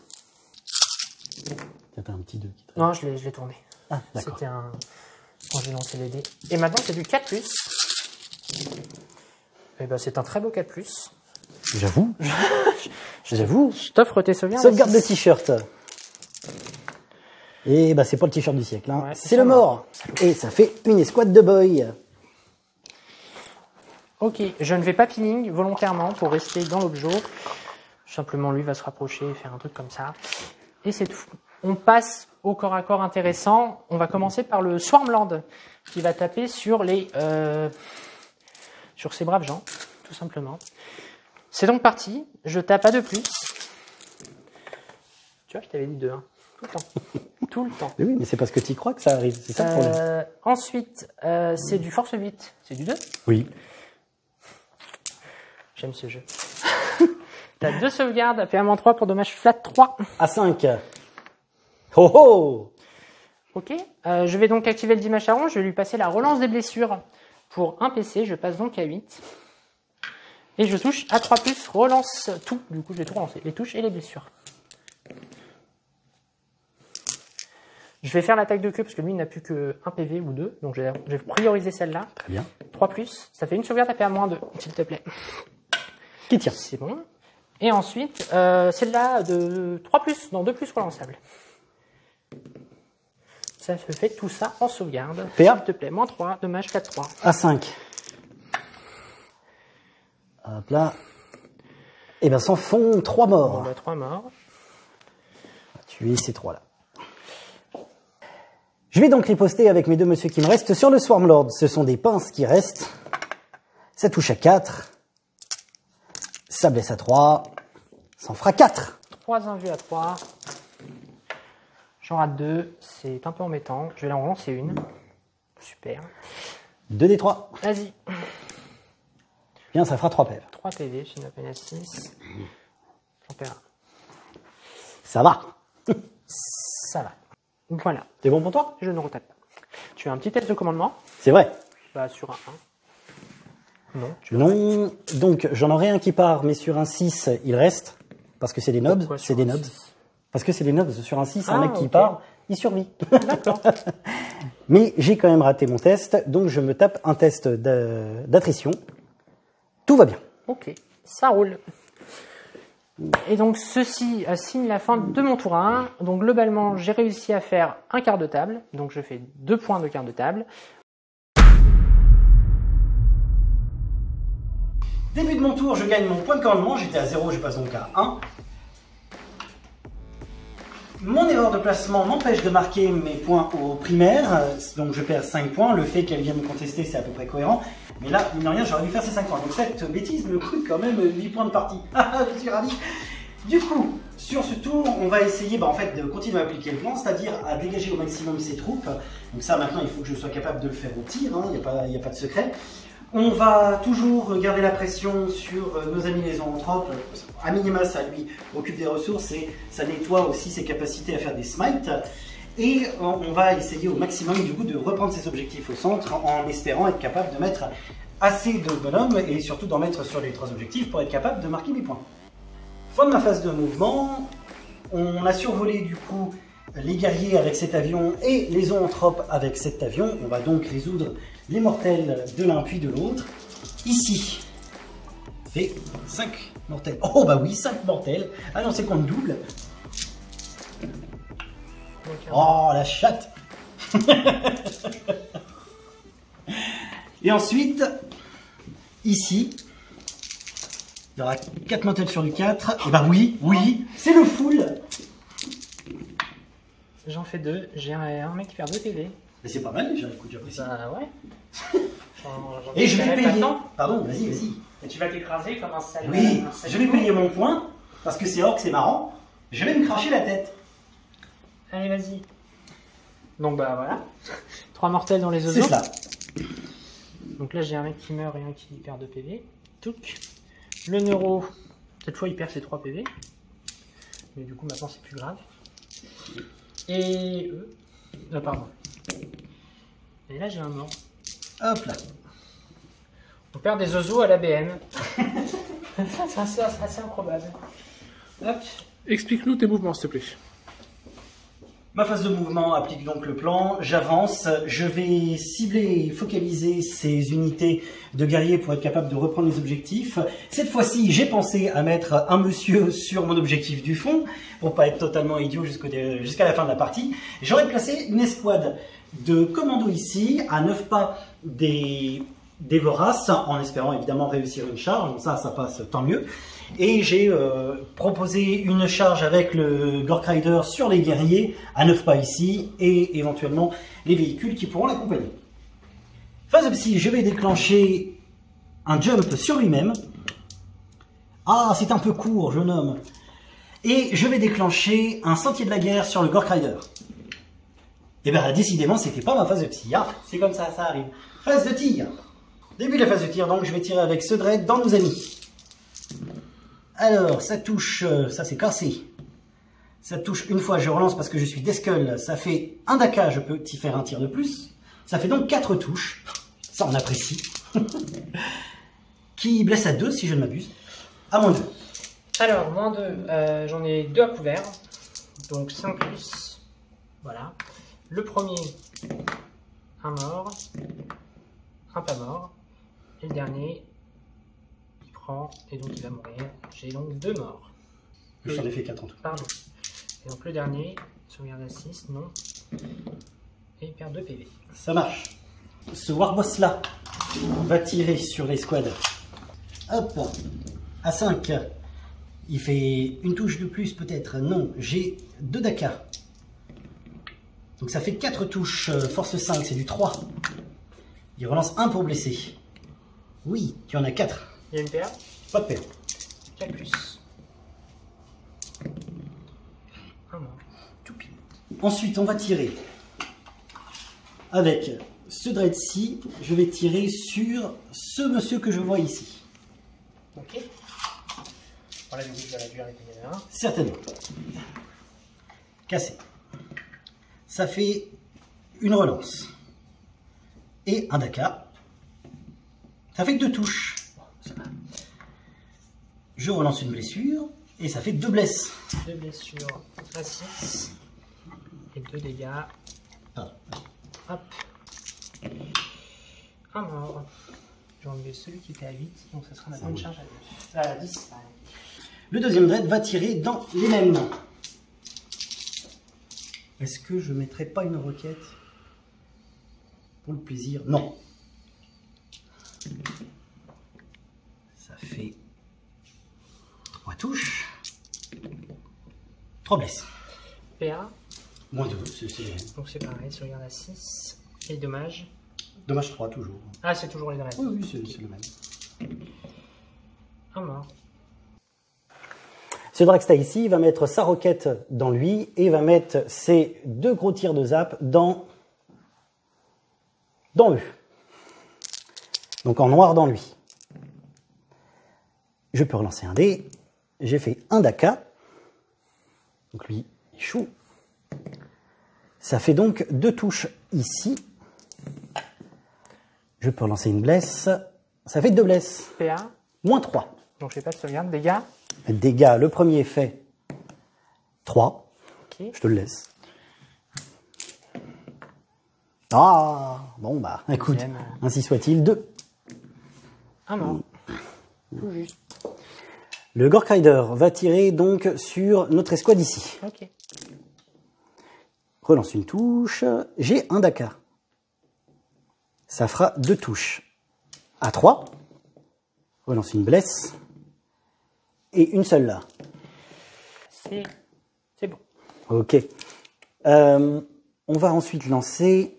T'as un petit 2 qui traîne. Non, je l'ai tourné. Ah, d'accord. C'était un... quand j'ai lancé les dés. Et maintenant c'est du 4+. Et ben c'est un très beau 4+. J'avoue. J'avoue. Je t'offre tes sauvegardes. Sauvegarde de t-shirt. Et bah c'est pas le t-shirt du siècle. Hein. Ouais, c'est le mort. Et ça fait une escouade de boy. Ok, je ne vais pas pinning volontairement pour rester dans l'objet. Simplement lui va se rapprocher et faire un truc comme ça. Et c'est tout. On passe au corps à corps intéressant. On va commencer par le Swarmlord qui va taper sur les sur ces braves gens, tout simplement. C'est donc parti. Je tape à 2+. Tu vois, je t'avais dit 2, hein. Tout le temps. Tout le temps. Oui, mais c'est parce que tu y crois que ça arrive. C'est ça le problème. Ensuite, c'est du force 8. C'est du 2. Oui. J'aime ce jeu. T'as 2 sauvegardes, APM-3 pour dommage flat 3. À 5. Oh oh. Ok. Je vais donc activer le Dimacharon. Je vais lui passer la relance des blessures pour un PC. Je passe donc à 8. Et je touche à 3+, relance tout. Du coup, je vais tout relancer. Les touches et les blessures. Je vais faire l'attaque de queue parce que lui, il n'a plus que 1 PV ou 2. Donc, je vais prioriser celle-là. Très bien. 3+. Ça fait une sauvegarde APM-2, s'il te plaît. Qui tire? C'est bon. Et ensuite, celle-là de 3+, non 2+ relançable. Ça se fait tout ça en sauvegarde. PA. S'il te plaît, -3, dommage 4-3. À 5. Hop là. Et ben s'en font 3 morts. On a 3 morts. Tuer ces 3-là. Je vais donc riposter avec mes 2 messieurs qui me restent sur le Swarmlord. Ce sont des pinces qui restent. Ça touche à 4. Ça blesse à 3. Ça en fera 4. 3 invus à 3. J'en rate 2. C'est un peu embêtant. Je vais en relancer une. Super. 2 des 3. Vas-y. Bien, ça fera 3 PV. 3 PV, je suis à peine à 6. J'en perds un. Ça va. Ça va. Voilà. C'est bon pour toi? Je ne retape pas. Tu as un petit test de commandement. C'est vrai. Bah, sur un 1. Non. Non. Donc, j'en aurai un qui part, mais sur un 6, il reste. Parce que c'est des nobs. Pourquoi C'est sur des un nobs. 6? Parce que c'est des nobs. Sur un 6, un Ah, mec qui ok. part, il survit. D'accord. Mais j'ai quand même raté mon test, donc je me tape un test d'attrition. Tout va bien. Ok, ça roule. Et donc ceci signe la fin de mon tour 1. Donc globalement, j'ai réussi à faire un quart de table. Donc je fais 2 points de quart de table. Début de mon tour, je gagne mon point de commandement. J'étais à 0, je passe donc à 1. Mon erreur de placement m'empêche de marquer mes points au primaire, donc je perds 5 points. Le fait qu'elle vienne me contester, c'est à peu près cohérent. Mais là, mine de rien, j'aurais dû faire ces 5 points. Donc cette bêtise me coûte quand même 8 points de partie. Je suis ravi. Du coup, sur ce tour, on va essayer en fait, de continuer à appliquer le plan, c'est-à-dire à dégager au maximum ses troupes. Donc ça, maintenant, il faut que je sois capable de le faire au tir, hein, il n'y a pas de secret. On va toujours garder la pression sur nos amis les zoanthropes. À minima, ça lui occupe des ressources et ça nettoie aussi ses capacités à faire des smites. Et on va essayer au maximum du coup de reprendre ses objectifs au centre en espérant être capable de mettre assez de bonhommes et surtout d'en mettre sur les 3 objectifs pour être capable de marquer des points. Fin de ma phase de mouvement. On a survolé du coup les guerriers avec cet avion et les zoanthropes avec cet avion. On va donc résoudre les mortels de l'un puis de l'autre. Ici, fait 5 mortels. Oh bah oui, 5 mortels. Ah non, c'est qu'on double. Oh la chatte. Et ensuite, ici, il y aura 4 mortels sur du 4. Et bah oui, c'est le full. J'en fais 2. J'ai un mec qui perd 2 PV. Mais c'est pas mal déjà, écoute, j'apprécie. Bah ouais. Et je vais payer. Maintenant. Pardon, vas-y. Et tu vas t'écraser comme un salaud. Oui, je vais payer mon point, parce que c'est orc, c'est marrant. Je vais me cracher la tête. Allez, vas-y. Donc bah voilà. 3 mortels dans les oiseaux. C'est cela. Donc là j'ai un mec qui meurt et un qui perd 2 PV. Touc. Le neuro, cette fois il perd ses 3 PV. Mais du coup maintenant c'est plus grave. Et eux. Pardon. Et là j'ai un mort. Hop là. On perd des oiseaux à l'ABN. C'est assez improbable. Hop. Explique-nous tes mouvements, s'il te plaît. Ma phase de mouvement applique donc le plan, j'avance, je vais cibler et focaliser ces unités de guerriers pour être capable de reprendre les objectifs. Cette fois-ci, j'ai pensé à mettre un monsieur sur mon objectif du fond, pour pas être totalement idiot jusqu'à la fin de la partie. J'aurais placé une escouade de commandos ici, à 9 pas des voraces, en espérant évidemment réussir une charge, donc ça passe tant mieux. Et j'ai proposé une charge avec le Gorkrider sur les guerriers, à 9 pas ici, et éventuellement les véhicules qui pourront l'accompagner. Phase de psy, je vais déclencher un jump sur lui-même. Ah, c'est un peu court, jeune homme. Et je vais déclencher un sentier de la guerre sur le Gorkrider. Et bien décidément, c'était pas ma phase de psy. Ah, c'est comme ça arrive. Phase de tir. Début de la phase de tir, donc je vais tirer avec ce dread dans nos amis. Alors, ça touche, ça c'est cassé. Ça touche une fois, je relance parce que je suis Deskull. Ça fait un daka, je peux y faire un tir de plus. Ça fait donc 4 touches. Ça, on apprécie. Qui blesse à 2 si je ne m'abuse. À moins 2. Alors, moins 2, j'en ai 2 à couvert. Donc 5 plus. Voilà. Le premier, un mort. Un pas mort. Et le dernier, il prend et donc il va mourir. J'ai donc 2 morts. J'en ai fait 4 en tout. Pardon. Et donc le dernier, sauvegarde à 6, non. Et il perd 2 PV. Ça marche. Ce Warboss là va tirer sur l'escouade. Hop, à 5. Il fait une touche de plus peut-être. Non, j'ai 2 daka. Donc ça fait 4 touches. Force 5, c'est du 3. Il relance 1 pour blesser. Oui, tu en as 4. Il y a une paire. Pas de perte. 4 plus. Un mort. Toupi. Ensuite, on va tirer. Avec ce dread-ci, je vais tirer sur ce monsieur que je vois ici. Ok. Voilà, du coup, je vais réduire les dégâts de 1. Certainement. Cassé. Ça fait une relance. Et un daka. Ça fait 2 touches. Ça va. Je relance une blessure. Et ça fait 2 blesses. 2 blessures à 6. Et 2 dégâts. Ah. Hop. Un mort. J'ai enlevé celui qui était à 8. Donc ça sera maintenant une charge à 10. Le deuxième dread va tirer dans les mêmes mains. Est-ce que je ne mettrai pas une roquette pour le plaisir? Non. Ça fait 3 touches. 3 blesses. PA. Moins 2, c'est... Donc c'est pareil, sauvegarde à 6. Et dommage. Dommage 3 toujours. Ah, c'est toujours les dreads. Oui, c'est le même. Un mort. Ce Dragsta ici va mettre sa roquette dans lui et va mettre ses 2 gros tirs de zap dans eux. Donc en noir dans lui. Je peux relancer un dé. J'ai fait un daka. Donc lui, il choue. Ça fait donc 2 touches ici. Je peux relancer une blesse. Ça fait 2 blesses. PA. Moins 3. Donc je fais pas de sauvegarde. Dégâts. Dégâts, le premier fait 3. Ok. Je te le laisse. Ah, bon bah, écoute, Deuxième. ainsi soit-il, 2. Un mort. Tout juste. Le Gorkrider va tirer donc sur notre escouade ici. Ok. Relance une touche. J'ai un daka. Ça fera 2 touches. À 3. Relance une blesse. Et une seule là. C'est bon. Ok. On va ensuite lancer...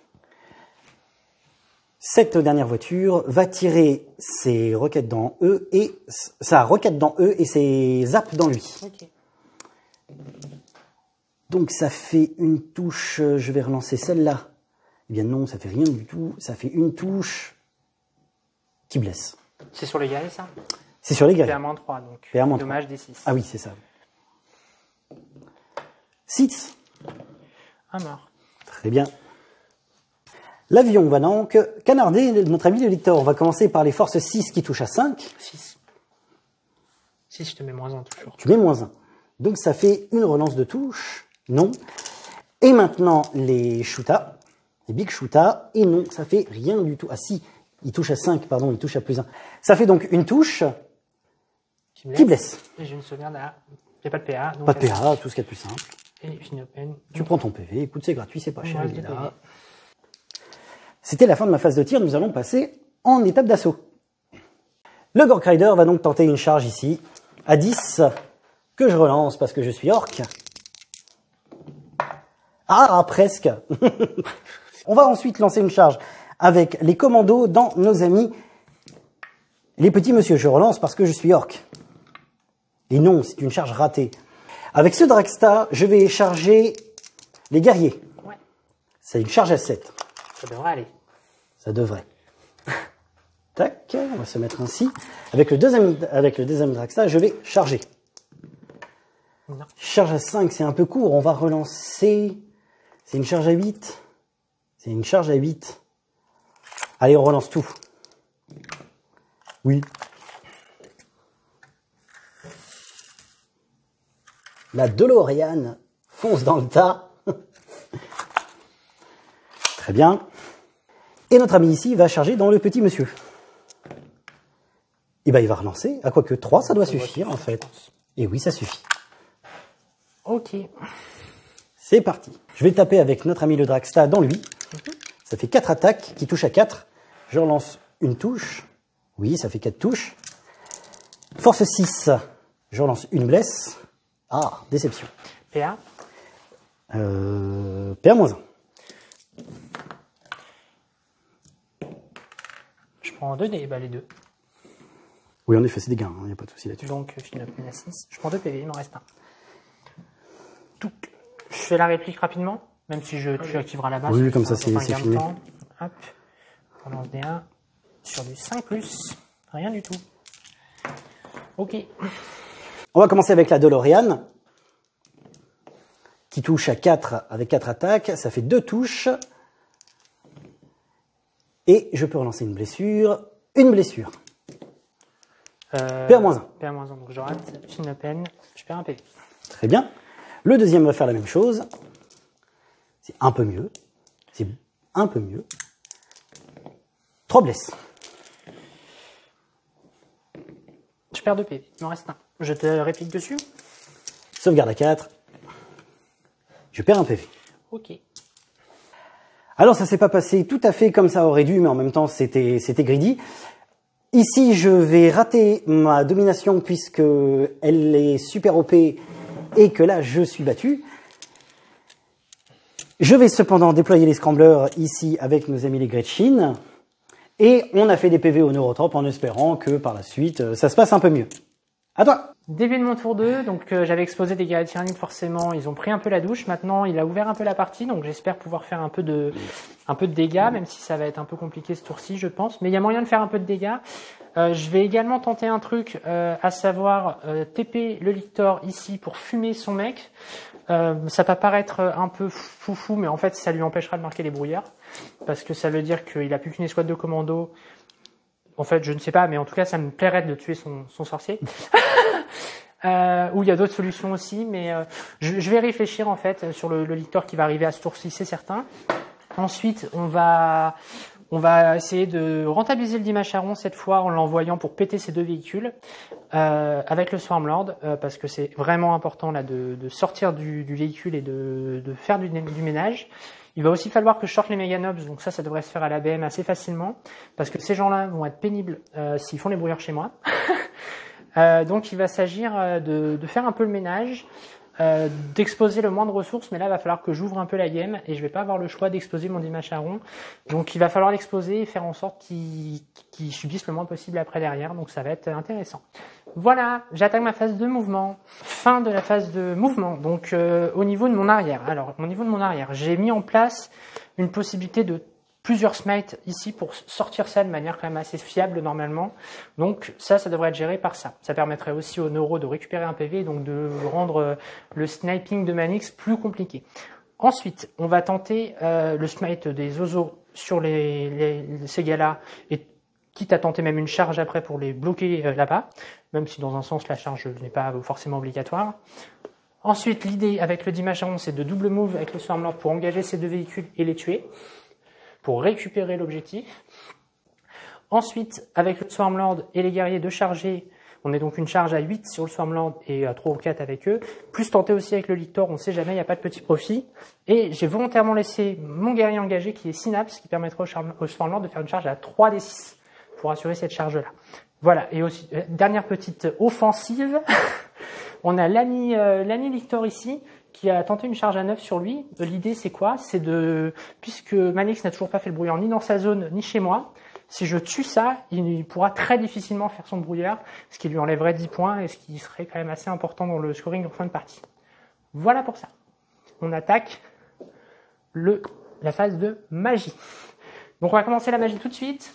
Cette dernière voiture va tirer ses roquettes dans eux et sa roquette dans eux et ses zaps dans lui. Ok. Donc ça fait une touche, je vais relancer celle-là. Eh bien non, ça fait rien du tout. Ça fait une touche qui blesse. C'est sur les guerriers, ça? C'est sur les guerriers. PA-3, donc. PA-3. Dommage des 6. Ah oui, c'est ça. 6. Un mort. Très bien. L'avion va donc canarder notre ami le lecteur. On va commencer par les forces 6 qui touchent à 5. 6. 6, je te mets -1 toujours. Tu mets -1. Donc ça fait une relance de touche. Non. Et maintenant les shootas. Les big shootas. Et non, ça fait rien du tout. Ah si, il touche à 5, pardon, il touche à +1. Ça fait donc une touche qui blesse. Et j'ai une sauvegarde à... Il n'y a pas de PA. Donc Pas de PA, tout ce qu'il y a de plus simple. Et fini open. Tu prends ton PV, écoute, c'est gratuit, c'est pas cher, reste il est des là. PV. C'était la fin de ma phase de tir, nous allons passer en étape d'assaut. Le Gork Rider va donc tenter une charge ici, à 10, que je relance parce que je suis orc. Ah, presque. On va ensuite lancer une charge avec les commandos dans nos amis les petits monsieur. Je relance parce que je suis orc. Et non, c'est une charge ratée. Avec ce Dragsta, je vais charger les guerriers. Ouais. C'est une charge à 7. Ça devrait aller. Ça devrait. Tac, on va se mettre ainsi. Avec le deuxième Dragsta, je vais charger. Non. Charge à 5, c'est un peu court. On va relancer. C'est une charge à 8. C'est une charge à 8. Allez, on relance tout. Oui. La DeLorean fonce dans le tas. Très bien. Et notre ami ici va charger dans le petit monsieur. Et ben il va relancer. À quoi que 3, ça doit suffire en fait. Et oui, ça suffit. Ok. C'est parti. Je vais taper avec notre ami le Dragsta dans lui. Ça fait 4 attaques qui touchent à 4. Je relance une touche. Oui, ça fait 4 touches. Force 6. Je relance une blesse. Ah, déception. PA. PA-1. Je prends 2 dés, bah les deux. Oui, en effet, c'est des gains, il n'y a pas de souci là-dessus. Donc, fini open à 6. Je prends 2 PV, il m'en reste un. Donc, je fais la réplique rapidement, même si tu activeras la base. Oui, comme ça, c'est un gain de fini. temps. Hop. On lance des 1 sur du 5+. Rien du tout. Ok. On va commencer avec la DeLorean, qui touche à 4 avec 4 attaques. Ça fait 2 touches. Et je peux relancer une blessure. Une blessure. PA-1. PA-1, donc je rate. Fini open. Je perds un PV. Très bien. Le deuxième va faire la même chose. C'est un peu mieux. C'est un peu mieux. 3 blesses. Je perds 2 PV. Il m'en reste un. Je te réplique dessus. Sauvegarde à 4. Je perds un PV. Ok. Alors ça s'est pas passé tout à fait comme ça aurait dû, mais en même temps c'était greedy. Ici je vais rater ma domination puisque elle est super OP et que là je suis battu. Je vais cependant déployer les scramblers ici avec nos amis les Gretchen. Et on a fait des PV au Neurotrope en espérant que par la suite ça se passe un peu mieux. À toi. Début de mon tour 2, donc j'avais exposé des guerriers tyranniques forcément, ils ont pris un peu la douche, maintenant il a ouvert un peu la partie, donc j'espère pouvoir faire un peu de dégâts, même si ça va être un peu compliqué ce tour-ci je pense, mais il y a moyen de faire un peu de dégâts. Je vais également tenter un truc, à savoir TP le Lictor ici pour fumer son mec. Ça peut paraître un peu foufou, mais en fait ça lui empêchera de marquer les brouillards, parce que ça veut dire qu'il a plus qu'une escouade de commando. En fait, je ne sais pas, mais en tout cas, ça me plairait de tuer son sorcier. Ou il y a d'autres solutions aussi, mais je vais réfléchir en fait sur le Lictor qui va arriver à ce tour-ci, c'est certain. Ensuite, on va essayer de rentabiliser le Dimacharon cette fois en l'envoyant pour péter ces 2 véhicules avec le Swarmlord, parce que c'est vraiment important là de sortir du véhicule et de faire du ménage. Il va aussi falloir que je sorte les Meganobs, donc ça devrait se faire à l'ABM assez facilement, parce que ces gens-là vont être pénibles s'ils font les brouillards chez moi. Donc il va s'agir de faire un peu le ménage. d'exposer le moins de ressources, mais là il va falloir que j'ouvre un peu la game et je vais pas avoir le choix d'exposer mon Dimacharon. Donc il va falloir l'exposer et faire en sorte qu'il subisse le moins possible après derrière, donc ça va être intéressant. Voilà, j'attaque ma phase de mouvement. Fin de la phase de mouvement, donc au niveau de mon arrière. Alors au niveau de mon arrière, j'ai mis en place une possibilité de plusieurs smites ici pour sortir ça de manière quand même assez fiable normalement. Donc ça devrait être géré par ça. Ça permettrait aussi aux neuros de récupérer un PV, donc de rendre le sniping de Manix plus compliqué. Ensuite, on va tenter le smite des Ozo sur ces gars-là, et quitte à tenter même une charge après pour les bloquer là-bas, même si dans un sens la charge n'est pas forcément obligatoire. Ensuite, l'idée avec le Dimacharon, c'est de double move avec le Swarmlord pour engager ces deux véhicules et les tuer, pour récupérer l'objectif. Ensuite, avec le Swarmlord et les guerriers, de charger. On est donc une charge à 8 sur le Swarmlord et à 3 ou 4 avec eux. Plus tenter aussi avec le Lictor, on ne sait jamais, il n'y a pas de petit profit. Et j'ai volontairement laissé mon guerrier engagé qui est Synapse, qui permettra au Swarmlord de faire une charge à 3 des 6 pour assurer cette charge-là. Voilà, et aussi, dernière petite offensive, on a Lani Lictor ici, qui a tenté une charge à 9 sur lui. L'idée c'est quoi? C'est puisque Manix n'a toujours pas fait le brouillard ni dans sa zone ni chez moi, si je tue ça, il pourra très difficilement faire son brouillard, ce qui lui enlèverait 10 points et ce qui serait quand même assez important dans le scoring en fin de partie. Voilà pour ça. On attaque la phase de magie. Donc on va commencer la magie tout de suite.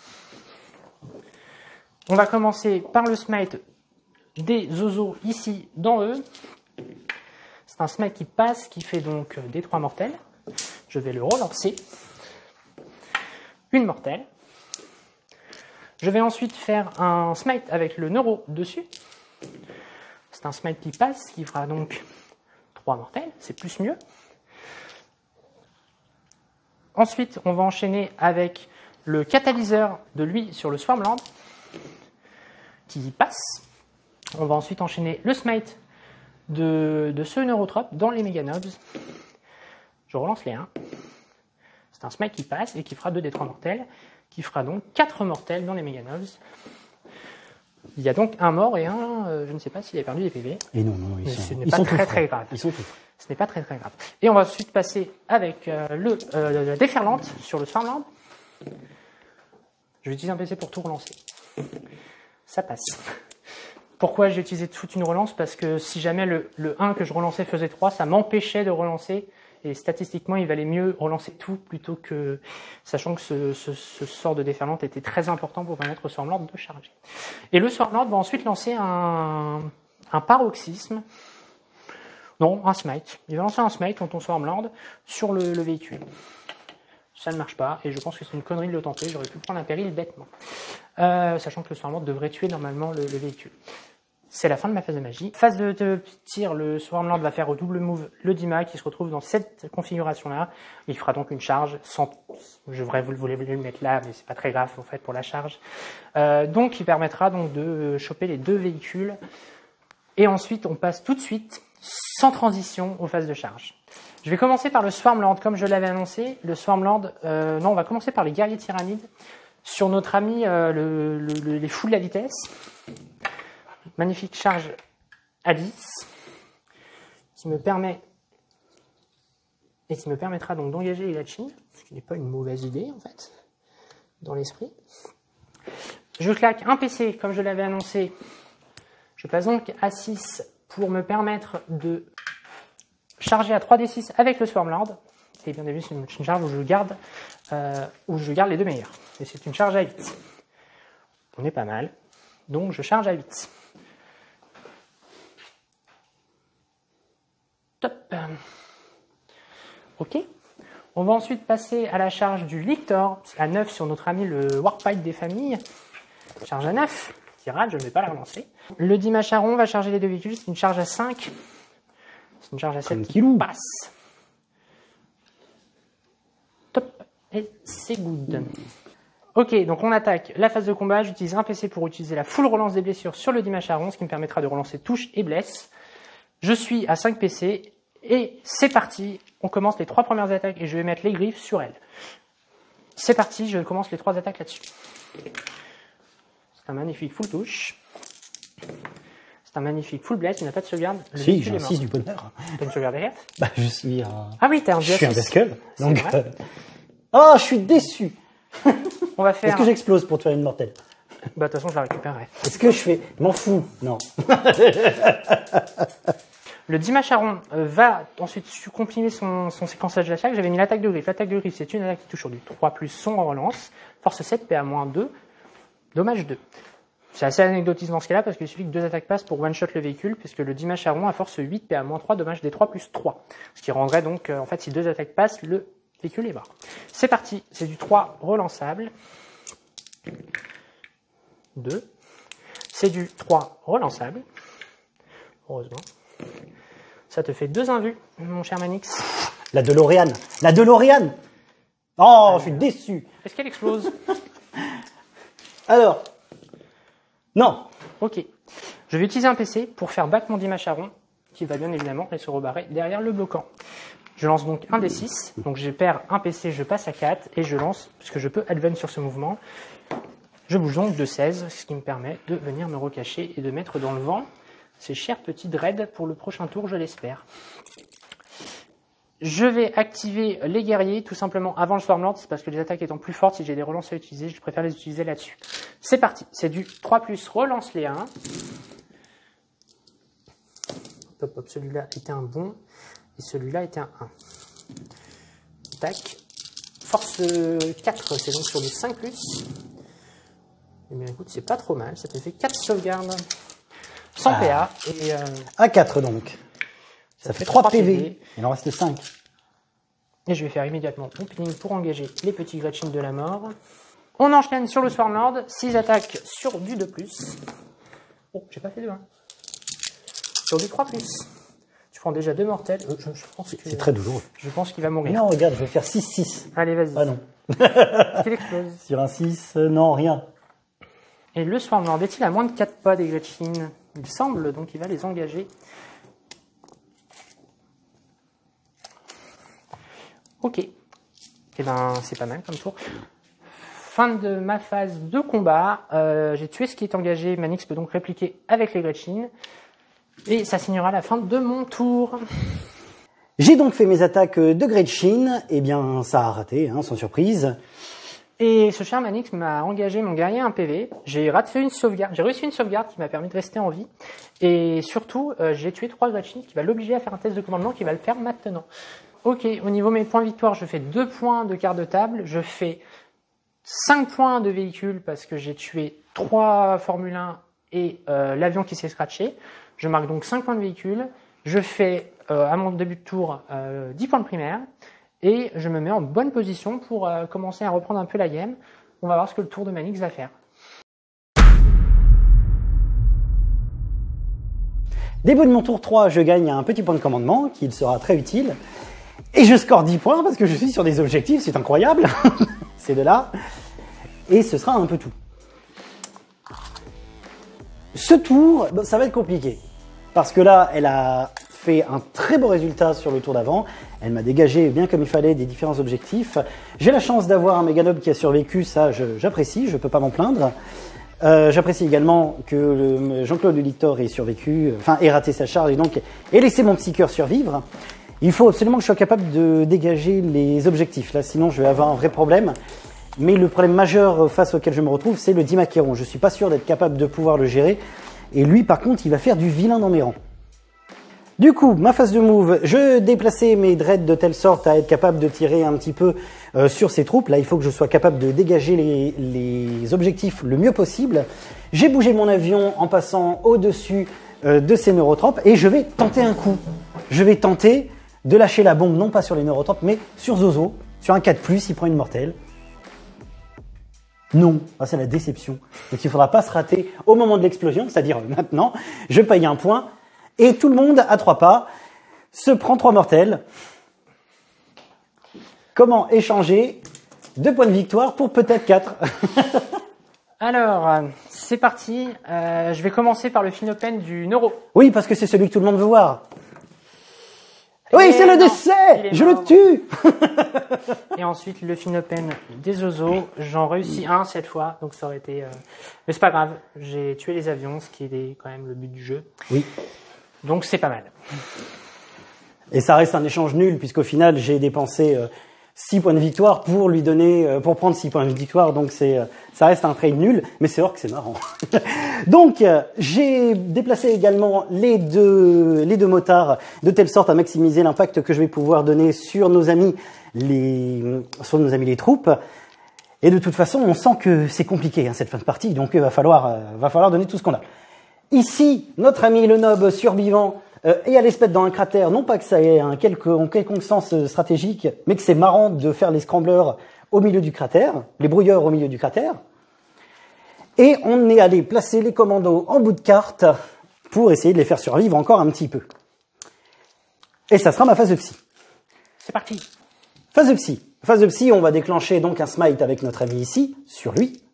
On va commencer par le smite des Zozo ici dans eux. C'est un smite qui passe, qui fait donc des 3 mortels. Je vais le relancer. Une mortelle. Je vais ensuite faire un smite avec le neuro dessus. C'est un smite qui passe, qui fera donc 3 mortels. C'est plus mieux. Ensuite, on va enchaîner avec le catalyseur de lui sur le Swarmlord, qui passe. On va ensuite enchaîner le smite de ce neurotrope dans les méganobs. Je relance les 1. C'est un smite qui passe et qui fera 2 des 3 mortels, qui fera donc 4 mortels dans les méganobs. Il y a donc un mort et un, je ne sais pas s'il a perdu des PV. Et non, ce n'est pas très grave. Ils sont tous. Ce n'est pas très grave. Et on va ensuite passer avec la déferlante sur le Swarmlord. Je vais utiliser un PC pour tout relancer. Ça passe. Pourquoi j'ai utilisé toute une relance? Parce que si jamais le 1 que je relançais faisait 3, ça m'empêchait de relancer. Et statistiquement, il valait mieux relancer tout plutôt que... Sachant que ce sort de déferlante était très important pour permettre au Swarmlord de charger. Et le Swarmlord va ensuite lancer un paroxysme. Non, un smite. Il va lancer un smite contre ton Swarmlord sur le véhicule. Ça ne marche pas, et je pense que c'est une connerie de le tenter. J'aurais pu prendre un péril bêtement. Sachant que le Swarmlord devrait tuer normalement le véhicule. C'est la fin de ma phase de magie. Phase de tir, le Swarmlord va faire au double move le Dima qui se retrouve dans cette configuration-là. Il fera donc une charge sans... Je voulais le mettre là, mais c'est pas très grave en fait pour la charge. Donc il permettra donc de choper les 2 véhicules. Et ensuite on passe tout de suite, sans transition, aux phases de charge. Je vais commencer par le Swarmlord comme je l'avais annoncé. Le Swarmlord, non, on va commencer par les guerriers tyrannides. Sur notre ami les fous de la vitesse. Magnifique charge à 10 qui me permet et qui me permettra donc d'engager les Lachin, ce qui n'est pas une mauvaise idée en fait dans l'esprit. Je claque un PC comme je l'avais annoncé. Je passe donc à 6 pour me permettre de charger à 3d6 avec le Swarmlord. Et bien évidemment, c'est une charge où je garde les 2 meilleurs. Et c'est une charge à 8. On est pas mal. Donc je charge à 8. Top. Ok. On va ensuite passer à la charge du Lictor, à 9 sur notre ami le Warpipe des familles. Charge à 9. Tirade, je ne vais pas la relancer. Le Dimacharon va charger les 2 véhicules. C'est une charge à 5. C'est une charge à 7 qui passe. Top. Et c'est good. Ok, donc on attaque la phase de combat. J'utilise un PC pour utiliser la full relance des blessures sur le Dimacharon, ce qui me permettra de relancer touche et blesse. Je suis à 5 PC et c'est parti. On commence les 3 premières attaques et je vais mettre les griffes sur elle. C'est parti, je commence les 3 attaques là-dessus. C'est un magnifique full touche. C'est un magnifique full blast, il n'a pas de sauvegarde. Si, j'ai un 6 du bonheur. T'as une sauvegarde derrière? Bah, je suis un... Ah oui, t'as un Je suis un D6. Duskull. Donc, vrai. Oh, je suis déçu. On va faire... Est-ce que j'explose pour te faire une mortelle? Bah, de toute façon, je la récupérerai. Est-ce que je fais... M'en fous. Non. Le Dimacharon va ensuite comprimer son séquençage d'attaque. J'avais mis l'attaque de griffe. L'attaque de griffe, c'est une attaque qui touche sur du 3+, son en relance. Force 7, PA-2, dommage 2. C'est assez anecdotique dans ce cas-là parce qu'il suffit que 2 attaques passent pour one-shot le véhicule, puisque le Dimacharon a force 8, PA-3, dommage D3 plus 3. Ce qui rendrait donc, en fait, si 2 attaques passent, le véhicule est mort. C'est parti, c'est du 3 relançable. 2. C'est du 3 relançable. Heureusement. Ça te fait 2 invus, mon cher Manix. La DeLorean. La DeLorean. Oh, je suis déçu. Est-ce qu'elle explose? Alors. Non. Ok. Je vais utiliser un PC pour faire battre mon Dimacharon, qui va bien évidemment se rebarrer derrière le bloquant. Je lance donc un D6. Donc je perds un PC, je passe à 4 et je lance, puisque je peux advance sur ce mouvement. Je bouge donc de 16, ce qui me permet de venir me recacher et de mettre dans le vent ces chers petits dreads pour le prochain tour, je l'espère. Je vais activer les guerriers tout simplement avant le Swarmlord, c'est parce que les attaques étant plus fortes, si j'ai des relances à utiliser, je préfère les utiliser là-dessus. C'est parti, c'est du 3+, relance les 1. Hop, hop, celui-là était un bon, et celui-là était un 1. Tac. Force 4, c'est donc sur du 5+. Eh bien écoute, c'est pas trop mal, ça te fait 4 sauvegardes. Sans PA. Et à 4 donc. Ça fait 3 PV. Il en reste 5. Et je vais faire immédiatement mon pinning pour engager les petits Gretchen de la mort. On enchaîne sur le Swarmlord. 6 attaques sur du 2+. Oh, j'ai pas fait de 1. Sur du 3+. Tu prends déjà 2 mortels. Je pense que... C'est très douloureux. Je pense qu'il va mourir. Non, regarde, je vais faire 6-6. Allez, vas-y. Ah non. Qu'il explose. Sur un 6, non, rien. Et le Swarmlord est-il à moins de 4 pas des Gretchen? Il semble, donc il va les engager. Ok. Et ben, c'est pas mal comme tour. Fin de ma phase de combat. J'ai tué ce qui est engagé. Manix peut donc répliquer avec les Gretchen. Et ça signera la fin de mon tour. J'ai donc fait mes attaques de Gretchen. Eh bien, ça a raté, hein, sans surprise. Et ce cher Manix m'a engagé mon guerrier un PV. J'ai raté une sauvegarde. J'ai réussi une sauvegarde qui m'a permis de rester en vie. Et surtout, j'ai tué 3 Gretchen qui va l'obliger à faire un test de commandement qui va le faire maintenant. Ok, au niveau de mes points victoire, je fais 2 points de quart de table. Je fais 5 points de véhicule parce que j'ai tué 3 Formule 1 et l'avion qui s'est scratché. Je marque donc 5 points de véhicule. Je fais, à mon début de tour, 10 points de primaire. Et je me mets en bonne position pour commencer à reprendre un peu la game. On va voir ce que le tour de Manix va faire. Début de mon tour 3, je gagne un petit point de commandement qui sera très utile. Et je score 10 points parce que je suis sur des objectifs, c'est incroyable. C'est de là. Et ce sera un peu tout. Ce tour, ça va être compliqué. Parce que là, elle a fait un très beau résultat sur le tour d'avant. Elle m'a dégagé bien comme il fallait des différents objectifs. J'ai la chance d'avoir un Meganob qui a survécu, ça j'apprécie, je peux pas m'en plaindre. J'apprécie également que Jean-Claude Lictor ait survécu, enfin ait raté sa charge et donc ait laissé mon petit cœur survivre. Il faut absolument que je sois capable de dégager les objectifs, là, sinon je vais avoir un vrai problème. Mais le problème majeur face auquel je me retrouve, c'est le Dimacharon. Je suis pas sûr d'être capable de pouvoir le gérer. Et lui, par contre, il va faire du vilain dans mes rangs. Du coup, ma phase de move, je déplaçais mes dreads de telle sorte à être capable de tirer un petit peu sur ces troupes. Là, il faut que je sois capable de dégager les objectifs le mieux possible. J'ai bougé mon avion en passant au-dessus de ces neurotropes et je vais tenter un coup. Je vais tenter de lâcher la bombe, non pas sur les neurotropes, mais sur Zozo. Sur un 4+, il prend une mortelle. Non, ah, c'est la déception. Donc il ne faudra pas se rater au moment de l'explosion, c'est-à-dire maintenant. Je paye un point et tout le monde à 3 pas se prend 3 mortels. Comment échanger 2 points de victoire pour peut-être 4? Alors, c'est parti. Je vais commencer par le Finopen du Neuro. Oui, parce que c'est celui que tout le monde veut voir. Oui, Et c'est le non, décès. il est Je le mort. tue. Et ensuite, le Finopen des oiseaux. J'en réussis un cette fois, donc ça aurait été... Mais c'est pas grave, j'ai tué les avions, ce qui est quand même le but du jeu. Oui. Donc c'est pas mal. Et ça reste un échange nul, puisqu'au final, j'ai dépensé 6 points de victoire pour lui donner, pour prendre 6 points de victoire. Donc ça reste un trade nul, mais c'est vrai que c'est marrant. Donc, j'ai déplacé également les deux motards de telle sorte à maximiser l'impact que je vais pouvoir donner sur nos amis les troupes. Et de toute façon, on sent que c'est compliqué, hein, cette fin de partie. Donc, va falloir donner tout ce qu'on a. Ici, notre ami le nob survivant et aller se mettre dans un cratère, non pas que ça ait un quelconque sens stratégique, mais que c'est marrant de faire les scramblers au milieu du cratère, les brouilleurs au milieu du cratère. Et on est allé placer les commandos en bout de carte pour essayer de les faire survivre encore un petit peu. Et ça sera ma phase de psy. C'est parti. Phase de psy. Phase de psy, on va déclencher donc un smite avec notre ami ici, sur lui,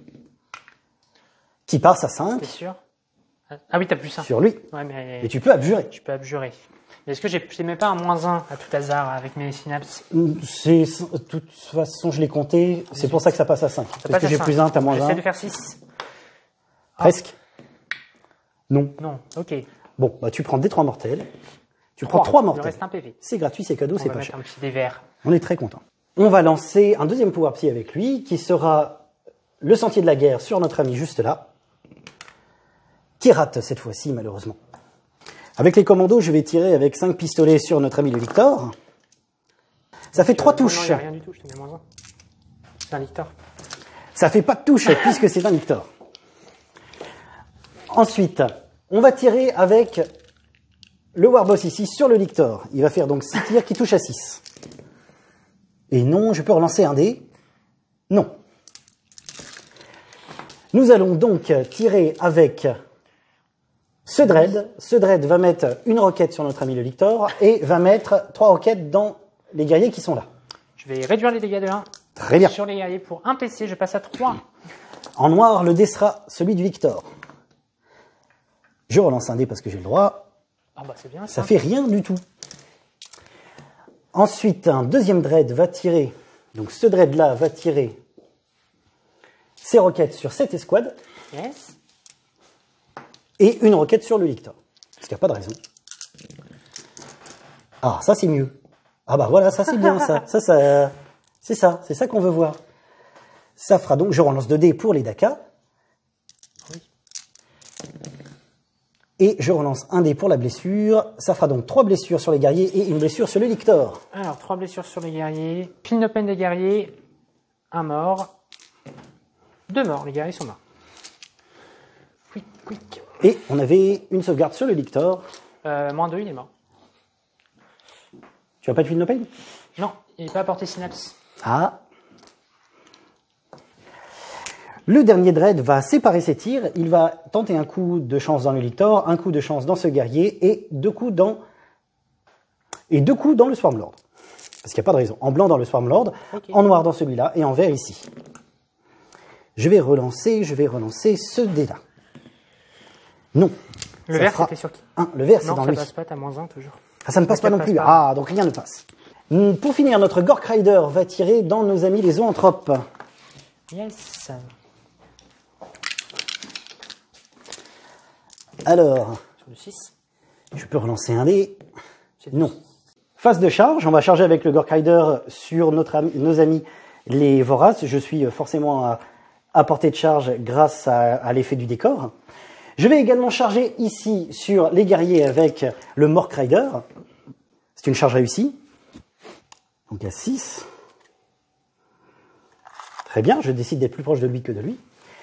qui passe à 5. T'es sûr? Ah oui, t'as plus ça. Sur lui. Ouais, mais Et tu peux abjurer. je peux abjurer. Mais est-ce que j'ai même pas un -1 à tout hasard avec mes synapses? De toute façon, je l'ai compté. C'est pour ça que ça passe à 5. Parce que j'ai plus 1, t'as moins 1. J'essaie de faire 6. Presque. Non. Non, ok. Bon, bah tu prends des 3 mortels. Tu prends 3 Il me mortels. reste un PV. C'est gratuit, c'est cadeau, On c'est va pas mettre cher. un petit dé vert. On est très content. On va lancer un deuxième pouvoir psy avec lui, qui sera le sentier de la guerre sur notre ami juste là, qui rate cette fois-ci, malheureusement. Avec les commandos, je vais tirer avec 5 pistolets sur notre ami le Victor. Ça fait 3 Non, touches. il n'y a rien du tout, je te mets -1. C'est un Victor. Ça fait pas de touche, puisque c'est un Victor. Ensuite, on va tirer avec le Warboss ici sur le Victor. Il va faire donc 6 tirs qui touchent à 6. Et non, je peux relancer un dé. Non. Nous allons donc tirer avec ce Dread. Ce Dread va mettre une roquette sur notre ami le Victor et va mettre 3 roquettes dans les guerriers qui sont là. Je vais réduire les dégâts de 1. Très bien. Sur les guerriers pour un PC, je passe à 3. En noir, le dé sera celui du Victor. Je relance un dé parce que j'ai le droit. Ah bah c'est bien ça. Ça fait rien du tout. Ensuite, un deuxième Dread va tirer. Donc ce Dread-là va tirer ses roquettes sur cette escouade. Yes. Et une roquette sur le Victor. Parce qu'il n'y a pas de raison. Ah, ça c'est mieux. Ah bah voilà, ça c'est bien ça. C'est ça qu'on veut voir. Ça fera donc, je relance 2 dés pour les Daka. Oui. Et je relance un dé pour la blessure. Ça fera donc 3 blessures sur les guerriers et une blessure sur le Victor. Alors, 3 blessures sur les guerriers. Clean open des guerriers. Un mort. 2 morts, les guerriers sont morts. Quick, quick. Et on avait une sauvegarde sur le Victor. -2, il est mort. Tu as pas de no pain? Non, il n'est pas apporté synapse. Ah. Le dernier Dread va séparer ses tirs. Il va tenter un coup de chance dans le Victor, un coup de chance dans ce guerrier et 2 coups dans le Swarmlord. Parce qu'il n'y a pas de raison. En blanc dans le Swarmlord, Okay. en noir dans celui-là et en vert ici. Je vais relancer ce dé-là. Non. Le Ça vert, fera c'était sur qui? 1. Le vert, c'est Non, dans ça lui. passe pas, t'as -1 toujours. Ah, ça ne passe pas non passe plus. pas. Ah, donc rien ne passe. Pour finir, notre Gork Rider va tirer dans nos amis les zoanthropes. Yes. Alors, Sur le 6. je peux relancer un dé. C'est Non. Phase de charge, on va charger avec le Gork Rider sur nos amis les Voraces. Je suis forcément à portée de charge grâce à l'effet du décor. Je vais également charger ici sur les guerriers avec le Mork Rider. C'est une charge réussie. Donc à 6. Très bien, je décide d'être plus proche de lui que de lui.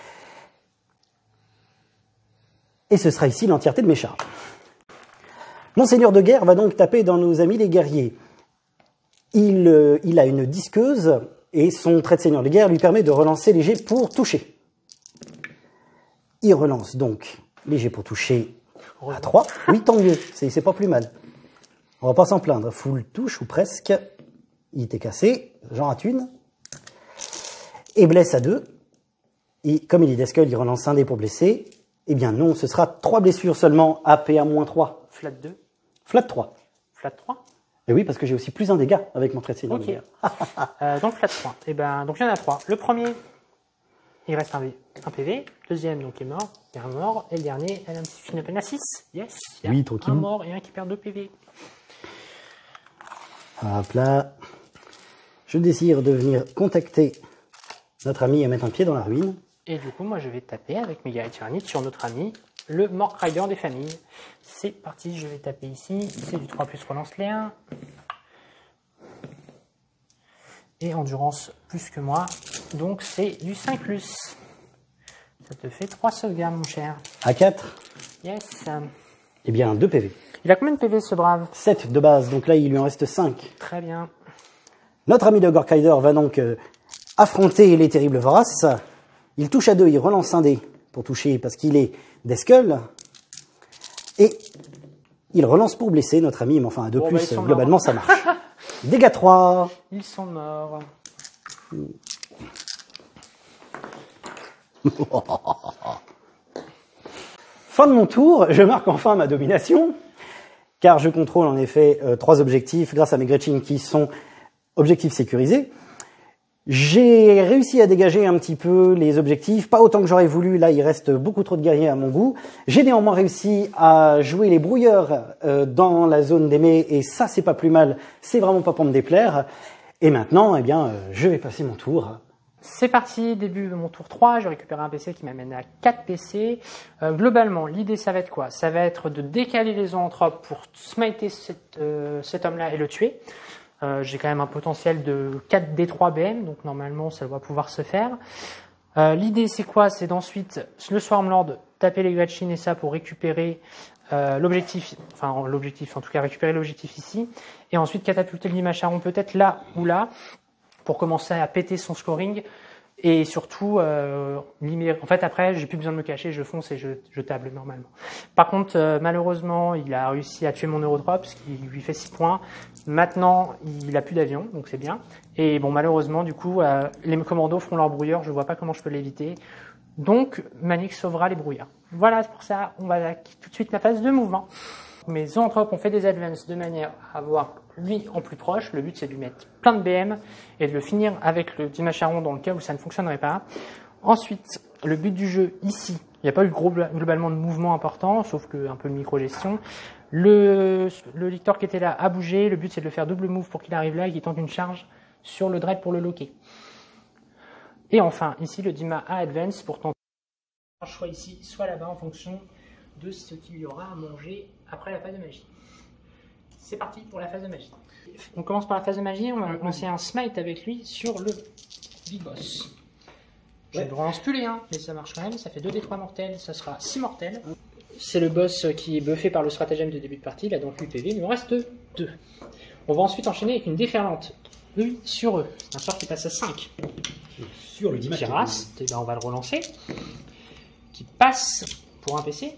Et ce sera ici l'entièreté de mes charges. Mon seigneur de guerre va donc taper dans nos amis les guerriers. Il a une disqueuse et son trait de seigneur de guerre lui permet de relancer les jets pour toucher. Il relance donc les jets pour toucher à 3. Oui, tant mieux, c'est pas plus mal. On va pas s'en plaindre. Full touche ou presque. Il était cassé, j'en rate une. Et blesse à 2. Et comme il est Deskull, il relance un dé pour blesser. Eh bien non, ce sera 3 blessures seulement, AP à -3. Flat 2. Flat 3. Flat 3. Et oui, parce que j'ai aussi plus un dégât avec mon trait de seigneur de Ok. guerre. Donc flat 3. Et ben, donc il y en a 3. Le premier, il reste un PV. Deuxième, donc il est mort. Il y a un mort. Et le dernier, elle a un petit film de peine à 6. Yes. Il y a Oui, un tranquillement. mort et un qui perd 2 PV. Hop là. Je décide de venir contacter notre ami et mettre un pied dans la ruine. Et du coup, moi, je vais taper avec mes guerriers tyrannides sur notre ami, le Mork Rider des familles. C'est parti, je vais taper ici. C'est du 3+, relance les 1. Et endurance plus que moi. Donc, c'est du 5+. Ça te fait 3 sauvegardes, mon cher. À 4, Yes. eh bien 2 PV. Il a combien de PV, ce brave? 7 de base, donc là il lui en reste 5. Très bien. Notre ami de Gorkrider va donc affronter les terribles voraces. Il touche à 2, il relance un dé pour toucher parce qu'il est Deskull. Et il relance pour blesser notre ami, mais enfin à 2+, Bon, bah, ils sont globalement morts. ça marche. Dégâts 3. Ils sont morts. Fin de mon tour, je marque enfin ma domination, car je contrôle en effet 3 objectifs grâce à mes Gretchen qui sont objectifs sécurisés. J'ai réussi à dégager un petit peu les objectifs, pas autant que j'aurais voulu, là il reste beaucoup trop de guerriers à mon goût. J'ai néanmoins réussi à jouer les brouilleurs dans la zone d'aimé, et ça c'est pas plus mal, c'est vraiment pas pour me déplaire. Et maintenant, eh bien, je vais passer mon tour. C'est parti, début de mon tour 3, je récupère un PC qui m'amène à 4 PC. Globalement, l'idée ça va être quoi? Ça va être de décaler les zoanthropes pour smiter cet homme-là et le tuer. J'ai quand même un potentiel de 4d3 BM, donc normalement ça doit pouvoir se faire. L'idée c'est quoi? C'est d'ensuite, le Swarmlord, taper les Gretchen et ça pour récupérer l'objectif, en tout cas récupérer l'objectif ici, et ensuite catapulter le Dimacharon peut-être là ou là, pour commencer à péter son scoring, et surtout, en fait après j'ai plus besoin de me cacher, je fonce et je table normalement. Par contre, malheureusement, il a réussi à tuer mon Neurotrop, ce qui lui fait 6 points. Maintenant, il a plus d'avion, donc c'est bien. Et bon, malheureusement, du coup, les commandos feront leur brouilleur, je vois pas comment je peux l'éviter. Donc, Manix sauvera les brouillards. Voilà, c'est pour ça, on va attaquer tout de suite la phase de mouvement. Mes zoanthropes ont fait des advances de manière à avoir lui en plus proche. Le but c'est de lui mettre plein de BM et de le finir avec le Dimacharon dans le cas où ça ne fonctionnerait pas. Ensuite, le but du jeu ici, il n'y a pas eu globalement de mouvement important, sauf que un peu de micro-gestion. Le lictor qui était là a bougé, le but c'est de le faire double move pour qu'il arrive là et qu'il tente une charge sur le dread pour le locker. Et enfin, ici le Dima a advance pour tenter soit ici, soit là-bas en fonction de ce qu'il y aura à manger après la phase de magie. C'est parti pour la phase de magie. On commence par la phase de magie, on va lancer un smite avec lui sur le big boss. Je ne relance plus les 1, mais ça marche quand même, ça fait 2d3 mortels, ça sera 6 mortels. C'est le boss qui est buffé par le stratagème de début de partie, il a donc 8 PV, mais il en reste 2. On va ensuite enchaîner avec une déferlante. Oui, sur eux, un sort qui passe à 5. Sur le Dimacharon. Tiras, ben on va le relancer. Qui passe pour un PC.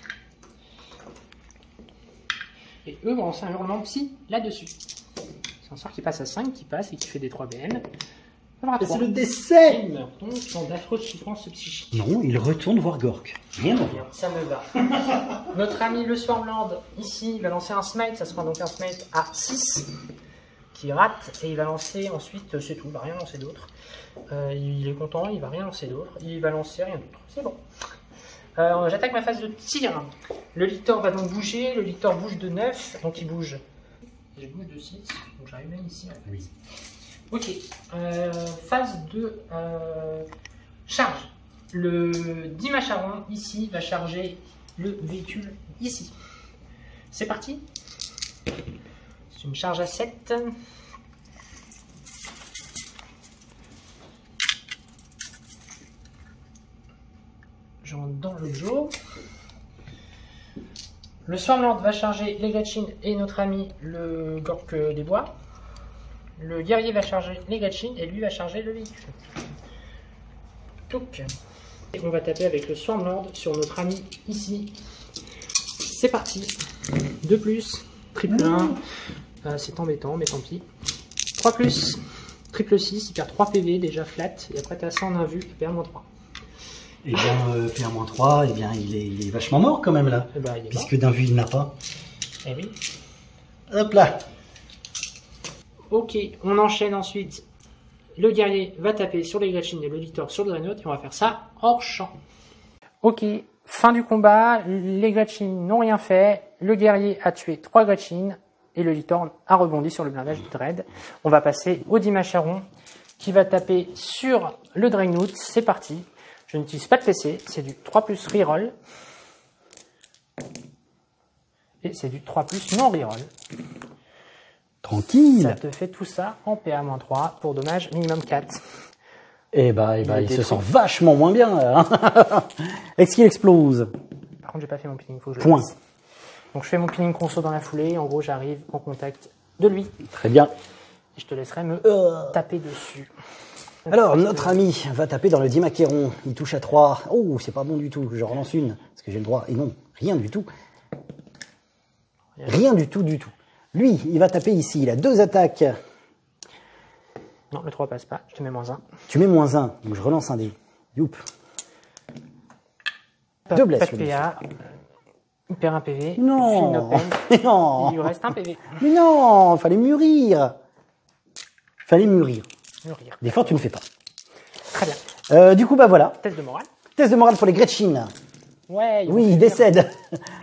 Et eux vont lancer un hurlement psy là-dessus. C'est un sort qui passe à 5, qui passe et qui fait des 3 BN. C'est le décès. Il meurt donc dans d'affreuses souffrances psychiques. Non, il retourne voir Gork. Rien à voir. Ça me va. Notre ami le Swarmlord, ici, il va lancer un smite. Ça sera donc un smite à 6 qui rate. Et il va lancer ensuite, c'est tout, il va rien lancer d'autre. Il est content, il va rien lancer d'autre. Il va lancer rien d'autre. C'est bon. J'attaque ma phase de tir. Le lictor va donc bouger. Le lictor bouge de 9, donc il bouge. Je bouge de 6, donc j'arrive même ici. Oui. Ok. Phase de charge. Le Dimacharon ici va charger le véhicule ici. C'est parti. C'est une charge à 7. Je rentre dans le jour. Le Swarmlord va charger les Gretchen et notre ami le Gork des bois. Le guerrier va charger les Gretchen et lui va charger le véhicule. Donc, et on va taper avec le Swarmlord sur notre ami ici. C'est parti. 2+, triple 1. C'est embêtant, mais tant pis. 3+, triple 6. Il perd 3 PV déjà flat. Et après, tu as 100 en un vu, il perd -3. Et bien, PR-3, eh bien, il est vachement mort quand même là. Et bah, il est puisque d'un vu, il n'a pas. mort. Eh oui. Hop là. Ok, on enchaîne ensuite. Le guerrier va taper sur les Gretchen et le Lictor sur le Dreadnought et on va faire ça hors champ. Ok, fin du combat, les Gretchen n'ont rien fait, le guerrier a tué 3 Gretchen et le Lictor a rebondi sur le blindage du Dread. On va passer au Dimacharon qui va taper sur le Dreadnought, c'est parti. Je n'utilise pas de PC, c'est du 3+ reroll. Et c'est du 3+ non reroll. Tranquille. Ça te fait tout ça en PA-3 pour dommage minimum 4. Eh bah, il se sent vachement moins bien. Hein. Est-ce qu'il explose? Par contre, j'ai pas fait mon peeling, faut que je Point. le fasse. Donc je fais mon peeling conso dans la foulée. En gros, j'arrive en contact de lui. Très bien. Et je te laisserai me taper dessus. Alors, notre ami va taper dans le Dimacheron. Il touche à 3. Oh, c'est pas bon du tout. Je relance une, parce que j'ai le droit. Et non, rien du tout. Rien du tout, du tout. Lui, il va taper ici. Il a 2 attaques. Non, le 3 passe pas. Je te mets -1. Tu mets -1. Donc, je relance un dé. Youp. 2 blesses. Pas de PA. Il perd un PV. Non. Il Non. Il lui reste un PV. Mais non, fallait mûrir. Fallait mûrir. Mûrir. Des fois, tu ne fais pas. Très bien. Du coup, bah voilà. Test de morale. Test de morale pour les Gretchen. Ouais. Oui, il décède.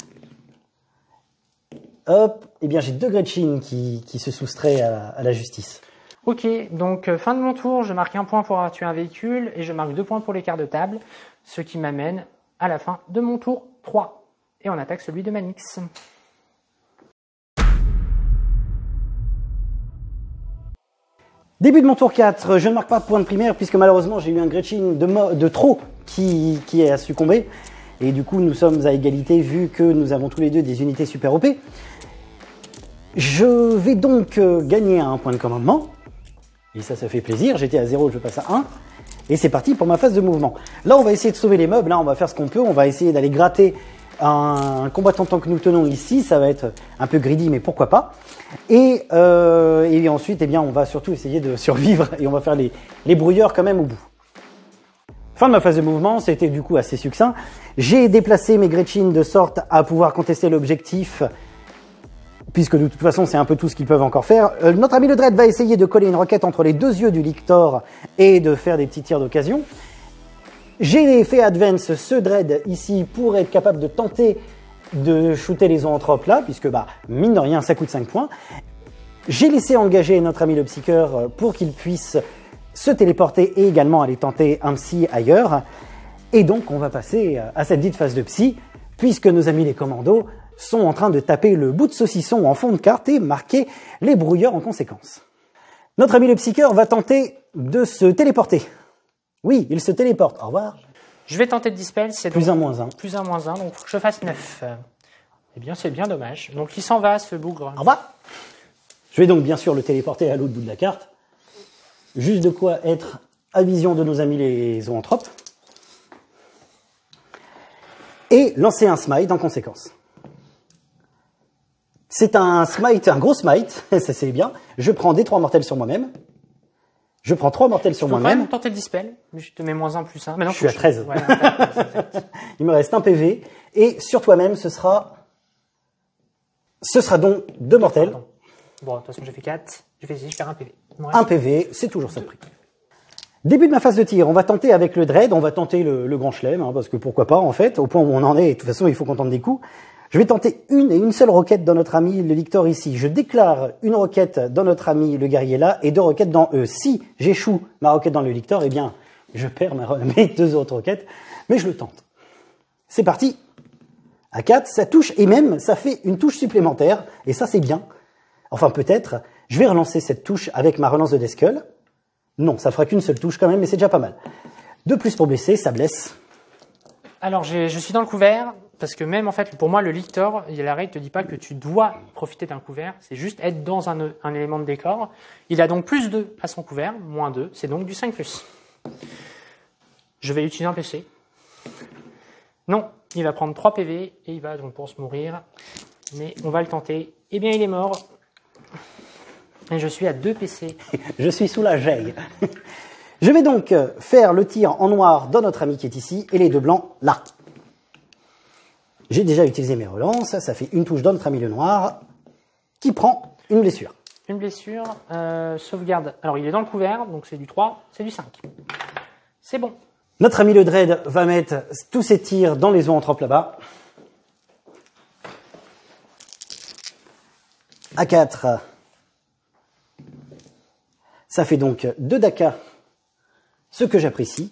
Hop. Eh bien, j'ai 2 Gretchen qui se soustraient à la justice. Ok, donc fin de mon tour, je marque 1 point pour avoir tué un véhicule et je marque 2 points pour l'écart de table, ce qui m'amène à la fin de mon tour 3. Et on attaque celui de Manix. Début de mon tour 4, je ne marque pas de point de primaire puisque malheureusement j'ai eu un Gretchen de trop qui a succombé. Et du coup nous sommes à égalité vu que nous avons tous les deux des unités super OP. Je vais donc gagner un point de commandement. Et ça fait plaisir, j'étais à 0, je passe à 1. Et c'est parti pour ma phase de mouvement. Là on va essayer de sauver les meubles, là on va faire ce qu'on peut, on va essayer d'aller gratter un combattant tant que nous tenons ici, ça va être un peu greedy mais pourquoi pas. Et ensuite eh bien, on va surtout essayer de survivre et on va faire les brouilleurs quand même au bout. Fin de ma phase de mouvement, c'était du coup assez succinct. J'ai déplacé mes Gretchen de sorte à pouvoir contester l'objectif, puisque de toute façon c'est un peu tout ce qu'ils peuvent encore faire. Notre ami le Dread va essayer de coller une roquette entre les 2 yeux du Lictor et de faire des petits tirs d'occasion. J'ai fait advance ce Dread ici pour être capable de tenter de shooter les zoanthropes là, puisque bah mine de rien ça coûte 5 points. J'ai laissé engager notre ami le Psyker pour qu'il puisse se téléporter et également aller tenter un psy ailleurs. Et donc on va passer à cette dite phase de psy, puisque nos amis les commandos sont en train de taper le bout de saucisson en fond de carte et marquer les brouilleurs en conséquence. Notre ami le Psyker va tenter de se téléporter. Oui, il se téléporte. Au revoir. Je vais tenter de dispel, c'est Plus 1, moins 1. Plus 1, moins 1, donc faut que je fasse 9. Eh bien, c'est bien dommage. Donc il s'en va, ce bougre. Au revoir. Je vais donc bien sûr le téléporter à l'autre bout de la carte. Juste de quoi être à vision de nos amis les zoanthropes. Et lancer un smite en conséquence. C'est un smite, un gros smite, ça c'est bien. Je prends des 3 mortels sur moi-même. Je prends 3 mortels sur Je peux quand moi-même. même tenter le dispel. Je te mets -1, plus 1. Maintenant, Je suis à 13. Ouais, Il me reste un PV. Et sur toi-même, ce sera donc 2 mortels. Pardon. Bon, de toute façon, j'ai fait 4. J'ai fait 6, je perds un PV. Un PV, c'est toujours ça de prix. Début de ma phase de tir, on va tenter avec le Dread, on va tenter le grand chelem, hein, parce que pourquoi pas en fait, au point où on en est, de toute façon il faut qu'on tente des coups. Je vais tenter une et une seule roquette dans notre ami le Lictor ici. Je déclare une roquette dans notre ami le guerrier là et 2 roquettes dans eux. Si j'échoue ma roquette dans le Lictor, eh bien je perds mes 2 autres roquettes, mais je le tente. C'est parti. À 4, ça touche et même ça fait une touche supplémentaire, et ça c'est bien. Enfin peut-être, je vais relancer cette touche avec ma relance de Deathskull. Non, ça fera qu'une seule touche quand même, mais c'est déjà pas mal. 2+ pour blesser, ça blesse. Alors, je suis dans le couvert, parce que même, en fait, pour moi, le Lictor, la règle te dit pas que tu dois profiter d'un couvert, c'est juste être dans un élément de décor. Il a donc +2 à son couvert, -2, c'est donc du 5+. Je vais utiliser un PC. Non, il va prendre 3 PV, et il va donc pour se mourir. Mais on va le tenter. Eh bien, il est mort. Et je suis à 2 PC. Je suis soulagé. Je vais donc faire le tir en noir dans notre ami qui est ici et les 2 blancs là. J'ai déjà utilisé mes relances, ça fait une touche dans notre ami le noir qui prend une blessure. une blessure, sauvegarde. Alors il est dans le couvert, donc c'est du 3, c'est du 5. C'est bon. Notre ami le Dread va mettre tous ses tirs dans les zoanthropes là-bas. À 4. Ça fait donc 2 d'AK, ce que j'apprécie.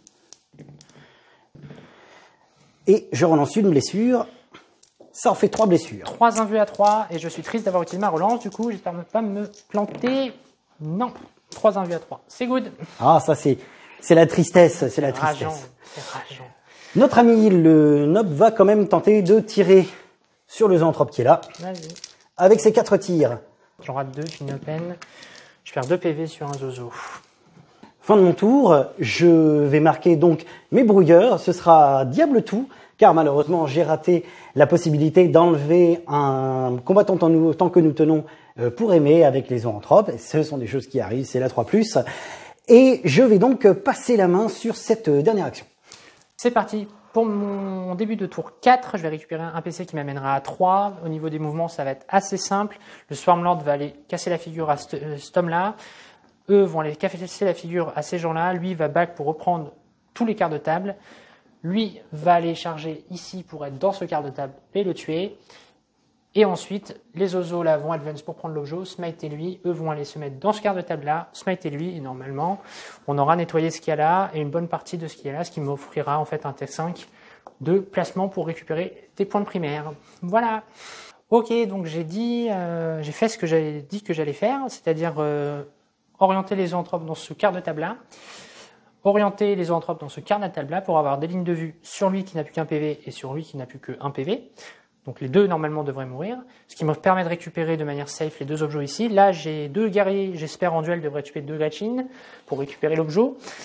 Et je relance une blessure. Ça en fait 3 blessures. 3 invus à 3, et je suis triste d'avoir utilisé ma relance, du coup j'espère ne pas me planter. Non, 3 invus à 3, c'est good. Ah, ça c'est la tristesse, c'est la Rageant, tristesse. c'est rageant. Notre ami le Nob va quand même tenter de tirer sur le zoanthrope qui est là, Vas-y. avec ses 4 tirs. J'en rate 2, j'ai une open. Je perds 2 PV sur un zozo. Fin de mon tour, je vais marquer donc mes brouilleurs, ce sera diable tout, car malheureusement j'ai raté la possibilité d'enlever un combattant tant que nous tenons pour aimer avec les zoanthropes. Ce sont des choses qui arrivent, c'est la 3+. Et je vais donc passer la main sur cette dernière action. C'est parti. Pour mon début de tour 4, je vais récupérer un PC qui m'amènera à 3. Au niveau des mouvements, ça va être assez simple. Le Swarmlord va aller casser la figure à cet homme-là. Eux vont aller casser la figure à ces gens-là. Lui va back pour reprendre tous les quarts de table. Lui va aller charger ici pour être dans ce quart de table et le tuer. Et ensuite, les oiseaux là vont advance pour prendre l'objet, smiter lui. Eux vont aller se mettre dans ce quart de table là, smiter lui. Et normalement, on aura nettoyé ce qu'il y a là et une bonne partie de ce qu'il y a là, ce qui m'offrira en fait un T5 de placement pour récupérer des points de primaire. Voilà. Ok, donc j'ai fait ce que j'avais dit que j'allais faire, c'est-à-dire orienter les zoanthropes dans ce quart de table là. Orienter les zoanthropes dans ce quart de table là pour avoir des lignes de vue sur lui qui n'a plus qu'un PV et sur lui qui n'a plus qu'un PV. Donc les deux normalement devraient mourir, ce qui me permet de récupérer de manière safe les 2 objets ici. Là j'ai 2 guerriers, j'espère en duel devraient tuer 2 Gretchin pour récupérer l'objet.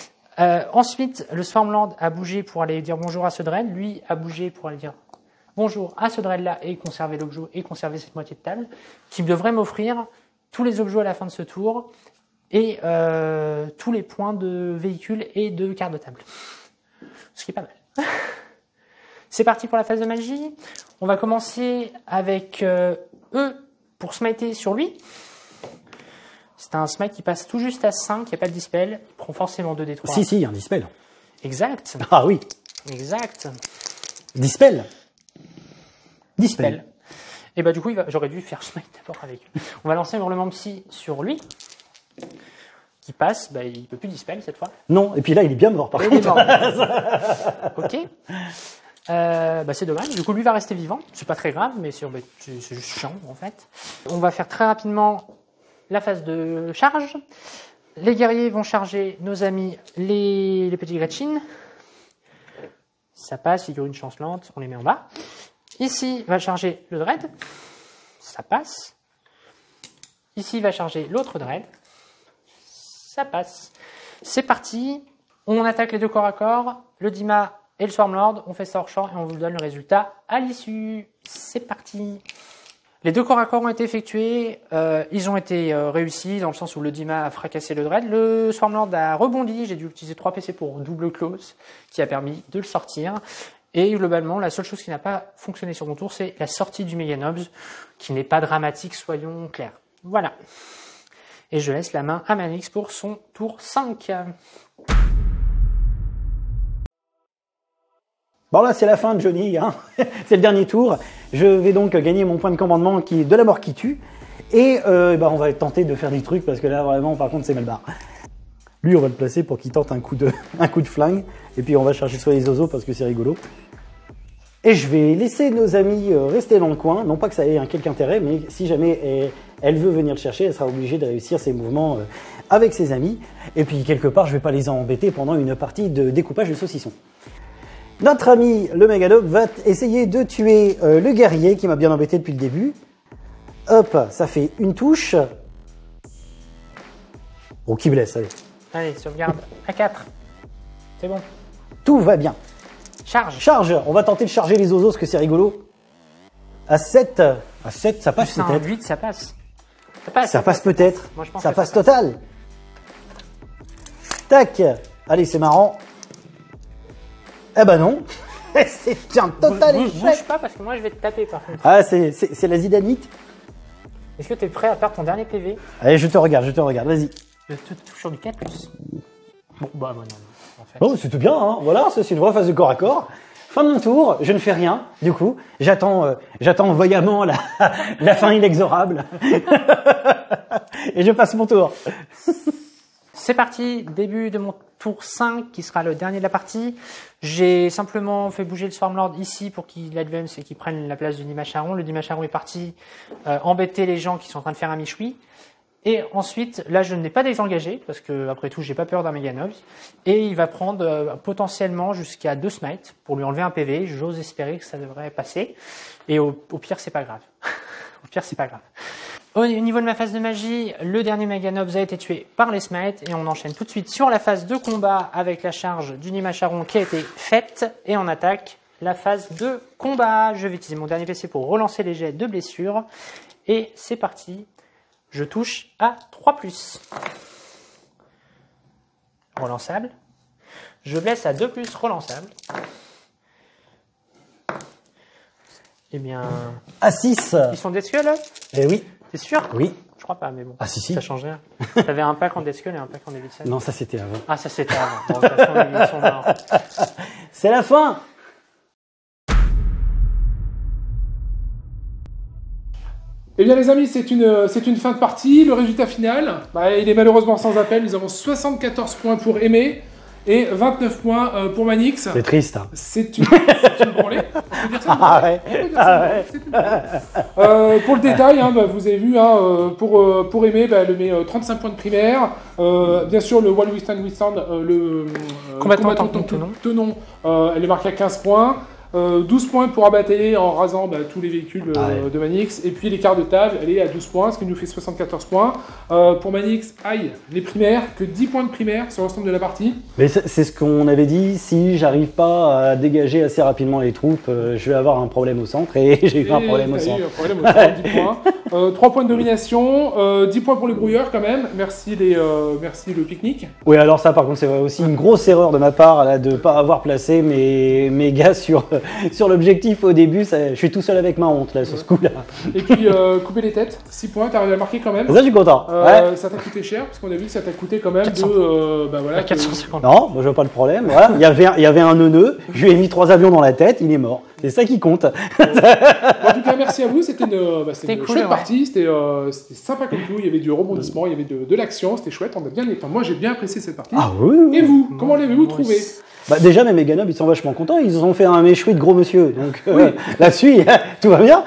Ensuite le Swarmlord a bougé pour aller dire bonjour à ce Dread, lui a bougé pour aller dire bonjour à ce Dread là et conserver l'objet et conserver cette moitié de table, qui devrait m'offrir tous les objets à la fin de ce tour et tous les points de véhicule et de quart de table. Ce qui est pas mal. C'est parti pour la phase de magie. On va commencer avec eux pour smiter sur lui. C'est un smite qui passe tout juste à 5, il n'y a pas de dispel. Il prend forcément 2d3. Si, il y a un dispel. Exact. Ah oui. Exact. Dispel. Dispel. Et bah du coup, j'aurais dû faire smite d'abord avec eux. On va lancer un hurlement psy sur lui. Qui passe, bah, il peut plus dispel cette fois. Non, et puis là, il est bien mort par Il est contre. mort. Ok. Bah c'est dommage, du coup lui va rester vivant, c'est pas très grave, mais c'est juste chiant en fait. On va faire très rapidement la phase de charge. Les guerriers vont charger nos amis les petits Gretchin. Ça passe, figurine chancelante, on les met en bas. Ici va charger le Dread, ça passe. Ici va charger l'autre Dread, ça passe. C'est parti, on attaque les 2 corps à corps, le Dima et le Swarmlord, on fait ça hors champ et on vous donne le résultat à l'issue. C'est parti. Les 2 corps à corps ont été effectués, ils ont été réussis dans le sens où le Dima a fracassé le Dread. Le Swarmlord a rebondi, j'ai dû utiliser 3 PC pour double close, qui a permis de le sortir. Et globalement, la seule chose qui n'a pas fonctionné sur mon tour, c'est la sortie du Meganobs, qui n'est pas dramatique, soyons clairs. Voilà. Et je laisse la main à Manix pour son tour 5. Bon là c'est la fin de Johnny, hein. C'est le dernier tour. Je vais donc gagner mon point de commandement qui est de la mort qui tue. Et on va tenter de faire des trucs parce que là vraiment par contre c'est mal barre. Lui on va le placer pour qu'il tente un coup de flingue. Et puis on va chercher sur les oiseaux parce que c'est rigolo. Et je vais laisser nos amis rester dans le coin. Non pas que ça ait quelque intérêt, mais si jamais elle veut venir le chercher, elle sera obligée de réussir ses mouvements avec ses amis. Et puis quelque part je vais pas les embêter pendant une partie de découpage de saucisson. Notre ami le Megadog va essayer de tuer le guerrier qui m'a bien embêté depuis le début. Hop, ça fait une touche. Oh, qui blesse, allez. Allez, sauvegarde à 4. C'est bon. Tout va bien. Charge. Charge, on va tenter de charger les oiseaux parce que c'est rigolo. À 7, ça passe Plus un peut-être. 8, ça passe. Ça passe peut-être. Moi, je pense Ça que passe ça passe. total. Tac. Allez, c'est marrant. Eh ben non. C'est un total Bouge échec. pas parce que moi je vais te taper par contre. Ah, c'est la zidanite. Est-ce que tu es prêt à perdre ton dernier PV? Allez, je te regarde, vas-y. Je te touche sur du 4+. Bon, bah non, en fait. Oh, c'est tout bien, hein. Voilà, ça c'est une vraie phase de corps à corps. Fin de mon tour, je ne fais rien, du coup. J'attends voyamment la fin inexorable. Et je passe mon tour. C'est parti, début de mon tour 5 qui sera le dernier de la partie. J'ai simplement fait bouger le Swarmlord ici pour qu'il advance et qu'il prenne la place du Dimacharon. Le Dimacharon est parti embêter les gens qui sont en train de faire un Michoui. Et ensuite, là je n'ai pas désengagé parce que après tout j'ai pas peur d'un Meganobs. Et il va prendre potentiellement jusqu'à 2 smites pour lui enlever un PV. J'ose espérer que ça devrait passer. Et au pire c'est pas grave. Au pire c'est pas grave. Au niveau de ma phase de magie, le dernier Meganobs a été tué par les smites et on enchaîne tout de suite sur la phase de combat avec la charge du Dimacharon qui a été faite et on attaque la phase de combat. Je vais utiliser mon dernier PC pour relancer les jets de blessure et c'est parti. Je touche à 3+. Relançable. Je blesse à 2+, relançable. Eh bien... À 6. Ils sont dead skull là? Eh oui. T'es sûr? Oui. Je crois pas, mais bon. Ah si. Ça change rien. T'avais un pack en dead skull et un pack en Evil Sunny. Non, ça c'était avant. Ah, ça c'était avant. Bon, de toute façon, ils sont morts. C'est la fin. Eh bien les amis, c'est une fin de partie. Le résultat final, il est malheureusement sans appel. Nous avons 74 points pour Aimé et 29 points pour Manix. C'est triste. Hein. C'est une branlée. On peut dire ça, Ah ouais. c'est une branlée. Pour le détail, vous avez vu, pour Aimé, elle met 35 points de primaire. Bien sûr, le Wall Withstand, le combattant Tenon, elle est marquée à 15 points. 12 points pour abattre en rasant tous les véhicules de Manix. Et puis l'écart de table, elle est à 12 points, ce qui nous fait 74 points. Pour Manix, les primaires, que 10 points de primaire sur l'ensemble de la partie. Mais c'est ce qu'on avait dit, si j'arrive pas à dégager assez rapidement les troupes, je vais avoir un problème au centre, et j'ai eu un problème au centre. 10 points. 3 points de domination, 10 points pour les brouilleurs quand même. Merci le pique-nique. Oui, alors ça par contre c'est aussi une grosse erreur de ma part là, de pas avoir placé mes gars sur l'objectif au début. Je suis tout seul avec ma honte là sur ce coup-là. Et puis couper les têtes, 6 points, t'arrives à marquer quand même. Ça je suis content. Ça t'a coûté cher, parce qu'on a vu que ça t'a coûté quand même 400. 450. Non, je vois pas le problème. Voilà. Il y avait un neuneu, je lui ai mis 3 avions dans la tête, il est mort. C'est ça qui compte. En tout cas, merci à vous, c'était une cool, chouette partie, c'était sympa comme tout, il y avait du rebondissement, il y avait de l'action, c'était chouette, moi j'ai bien apprécié cette partie. Ah oui. Et vous, comment l'avez-vous trouvé? Déjà, mes Meganobs, ils sont vachement contents. Ils ont fait un méchoui de gros monsieur. Donc là-dessus, tout va bien.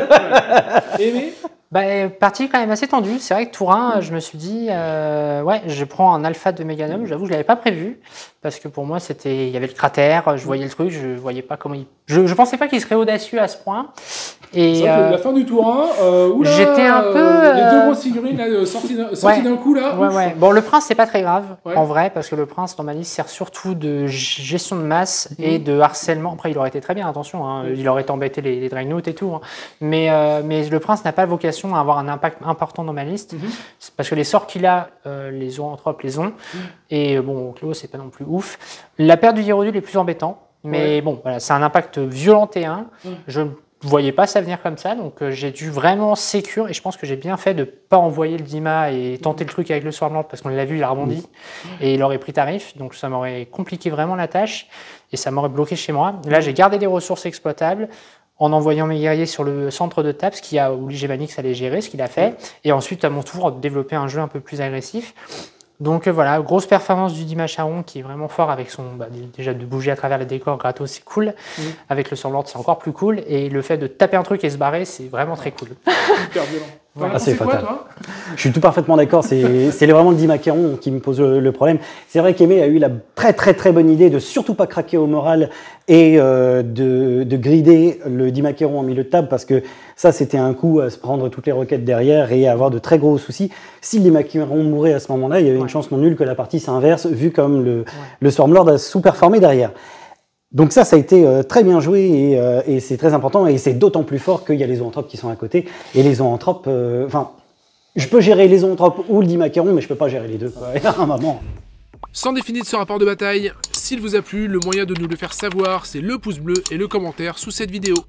Aimé? Partie quand même assez tendue. C'est vrai que tour 1, je me suis dit, ouais, je prends un alpha de Meganobs. J'avoue, je l'avais pas prévu parce que pour moi, il y avait le cratère, je voyais le truc, je voyais pas comment je pensais pas qu'il serait audacieux à ce point. Et c'est vrai que la fin du tour 1, j'étais un peu les deux grosses figurines là, sorties d'un coup là. Ouais. Bon, le prince c'est pas très grave Ouais. en vrai parce que le prince dans ma liste sert surtout de gestion de masse et de harcèlement. Après, il aurait été très bien, attention, il aurait embêté les Dreadnoughts et tout. Mais le prince n'a pas vocation à avoir un impact important dans ma liste parce que les sorts qu'il a, les zoanthropes les ont. Et bon, Clos c'est pas non plus ouf. La perte du Hierodule est plus embêtant. Mais bon, voilà, c'est un impact violent T1. Je ne voyais pas ça venir comme ça, donc j'ai dû vraiment sécure, et je pense que j'ai bien fait de ne pas envoyer le Dima et tenter le truc avec le Swarmlord, parce qu'on l'a vu, il a rebondi, et il aurait pris tarif, donc ça m'aurait compliqué vraiment la tâche, et ça m'aurait bloqué chez moi. Là, j'ai gardé des ressources exploitables, en envoyant mes guerriers sur le centre de table, ce qui a obligé Manix à les gérer, ce qu'il a fait, et ensuite, à mon tour, développer un jeu un peu plus agressif. Donc voilà, grosse performance du Dimacharon qui est vraiment fort avec son... déjà de bouger à travers les décors gratos, c'est cool. Avec le Swarmlord, c'est encore plus cool. Et le fait de taper un truc et se barrer, c'est vraiment très cool. Hyper violent. Ah, c'est fatal. Quoi, toi je suis tout parfaitement d'accord. C'est vraiment le Dimacharon qui me pose le problème. C'est vrai qu'Aimé a eu la très bonne idée de surtout pas craquer au moral et de grider le Dimacharon en milieu de table, parce que ça, c'était un coup à se prendre toutes les roquettes derrière et à avoir de très gros soucis. Si le Dimacharon mourait à ce moment-là, il y avait une chance non nulle que la partie s'inverse, vu comme le Swarmlord a sous-performé derrière. Donc ça a été très bien joué et c'est très important, et c'est d'autant plus fort qu'il y a les zoanthropes qui sont à côté. Et les zoanthropes, je peux gérer les zoanthropes ou le Dimacharon, mais je peux pas gérer les deux, quoi, à un moment. Sans définir de ce rapport de bataille, s'il vous a plu, le moyen de nous le faire savoir, c'est le pouce bleu et le commentaire sous cette vidéo.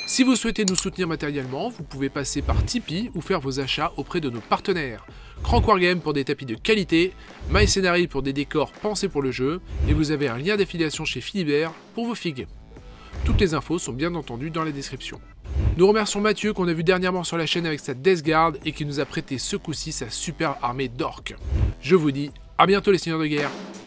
Si vous souhaitez nous soutenir matériellement, vous pouvez passer par Tipeee ou faire vos achats auprès de nos partenaires. Crank Wargame pour des tapis de qualité, MyScenary pour des décors pensés pour le jeu, et vous avez un lien d'affiliation chez Philibert pour vos figues. Toutes les infos sont bien entendu dans la description. Nous remercions Mathieu qu'on a vu dernièrement sur la chaîne avec sa Death Guard et qui nous a prêté ce coup-ci sa super armée d'orques. Je vous dis à bientôt les seigneurs de guerre.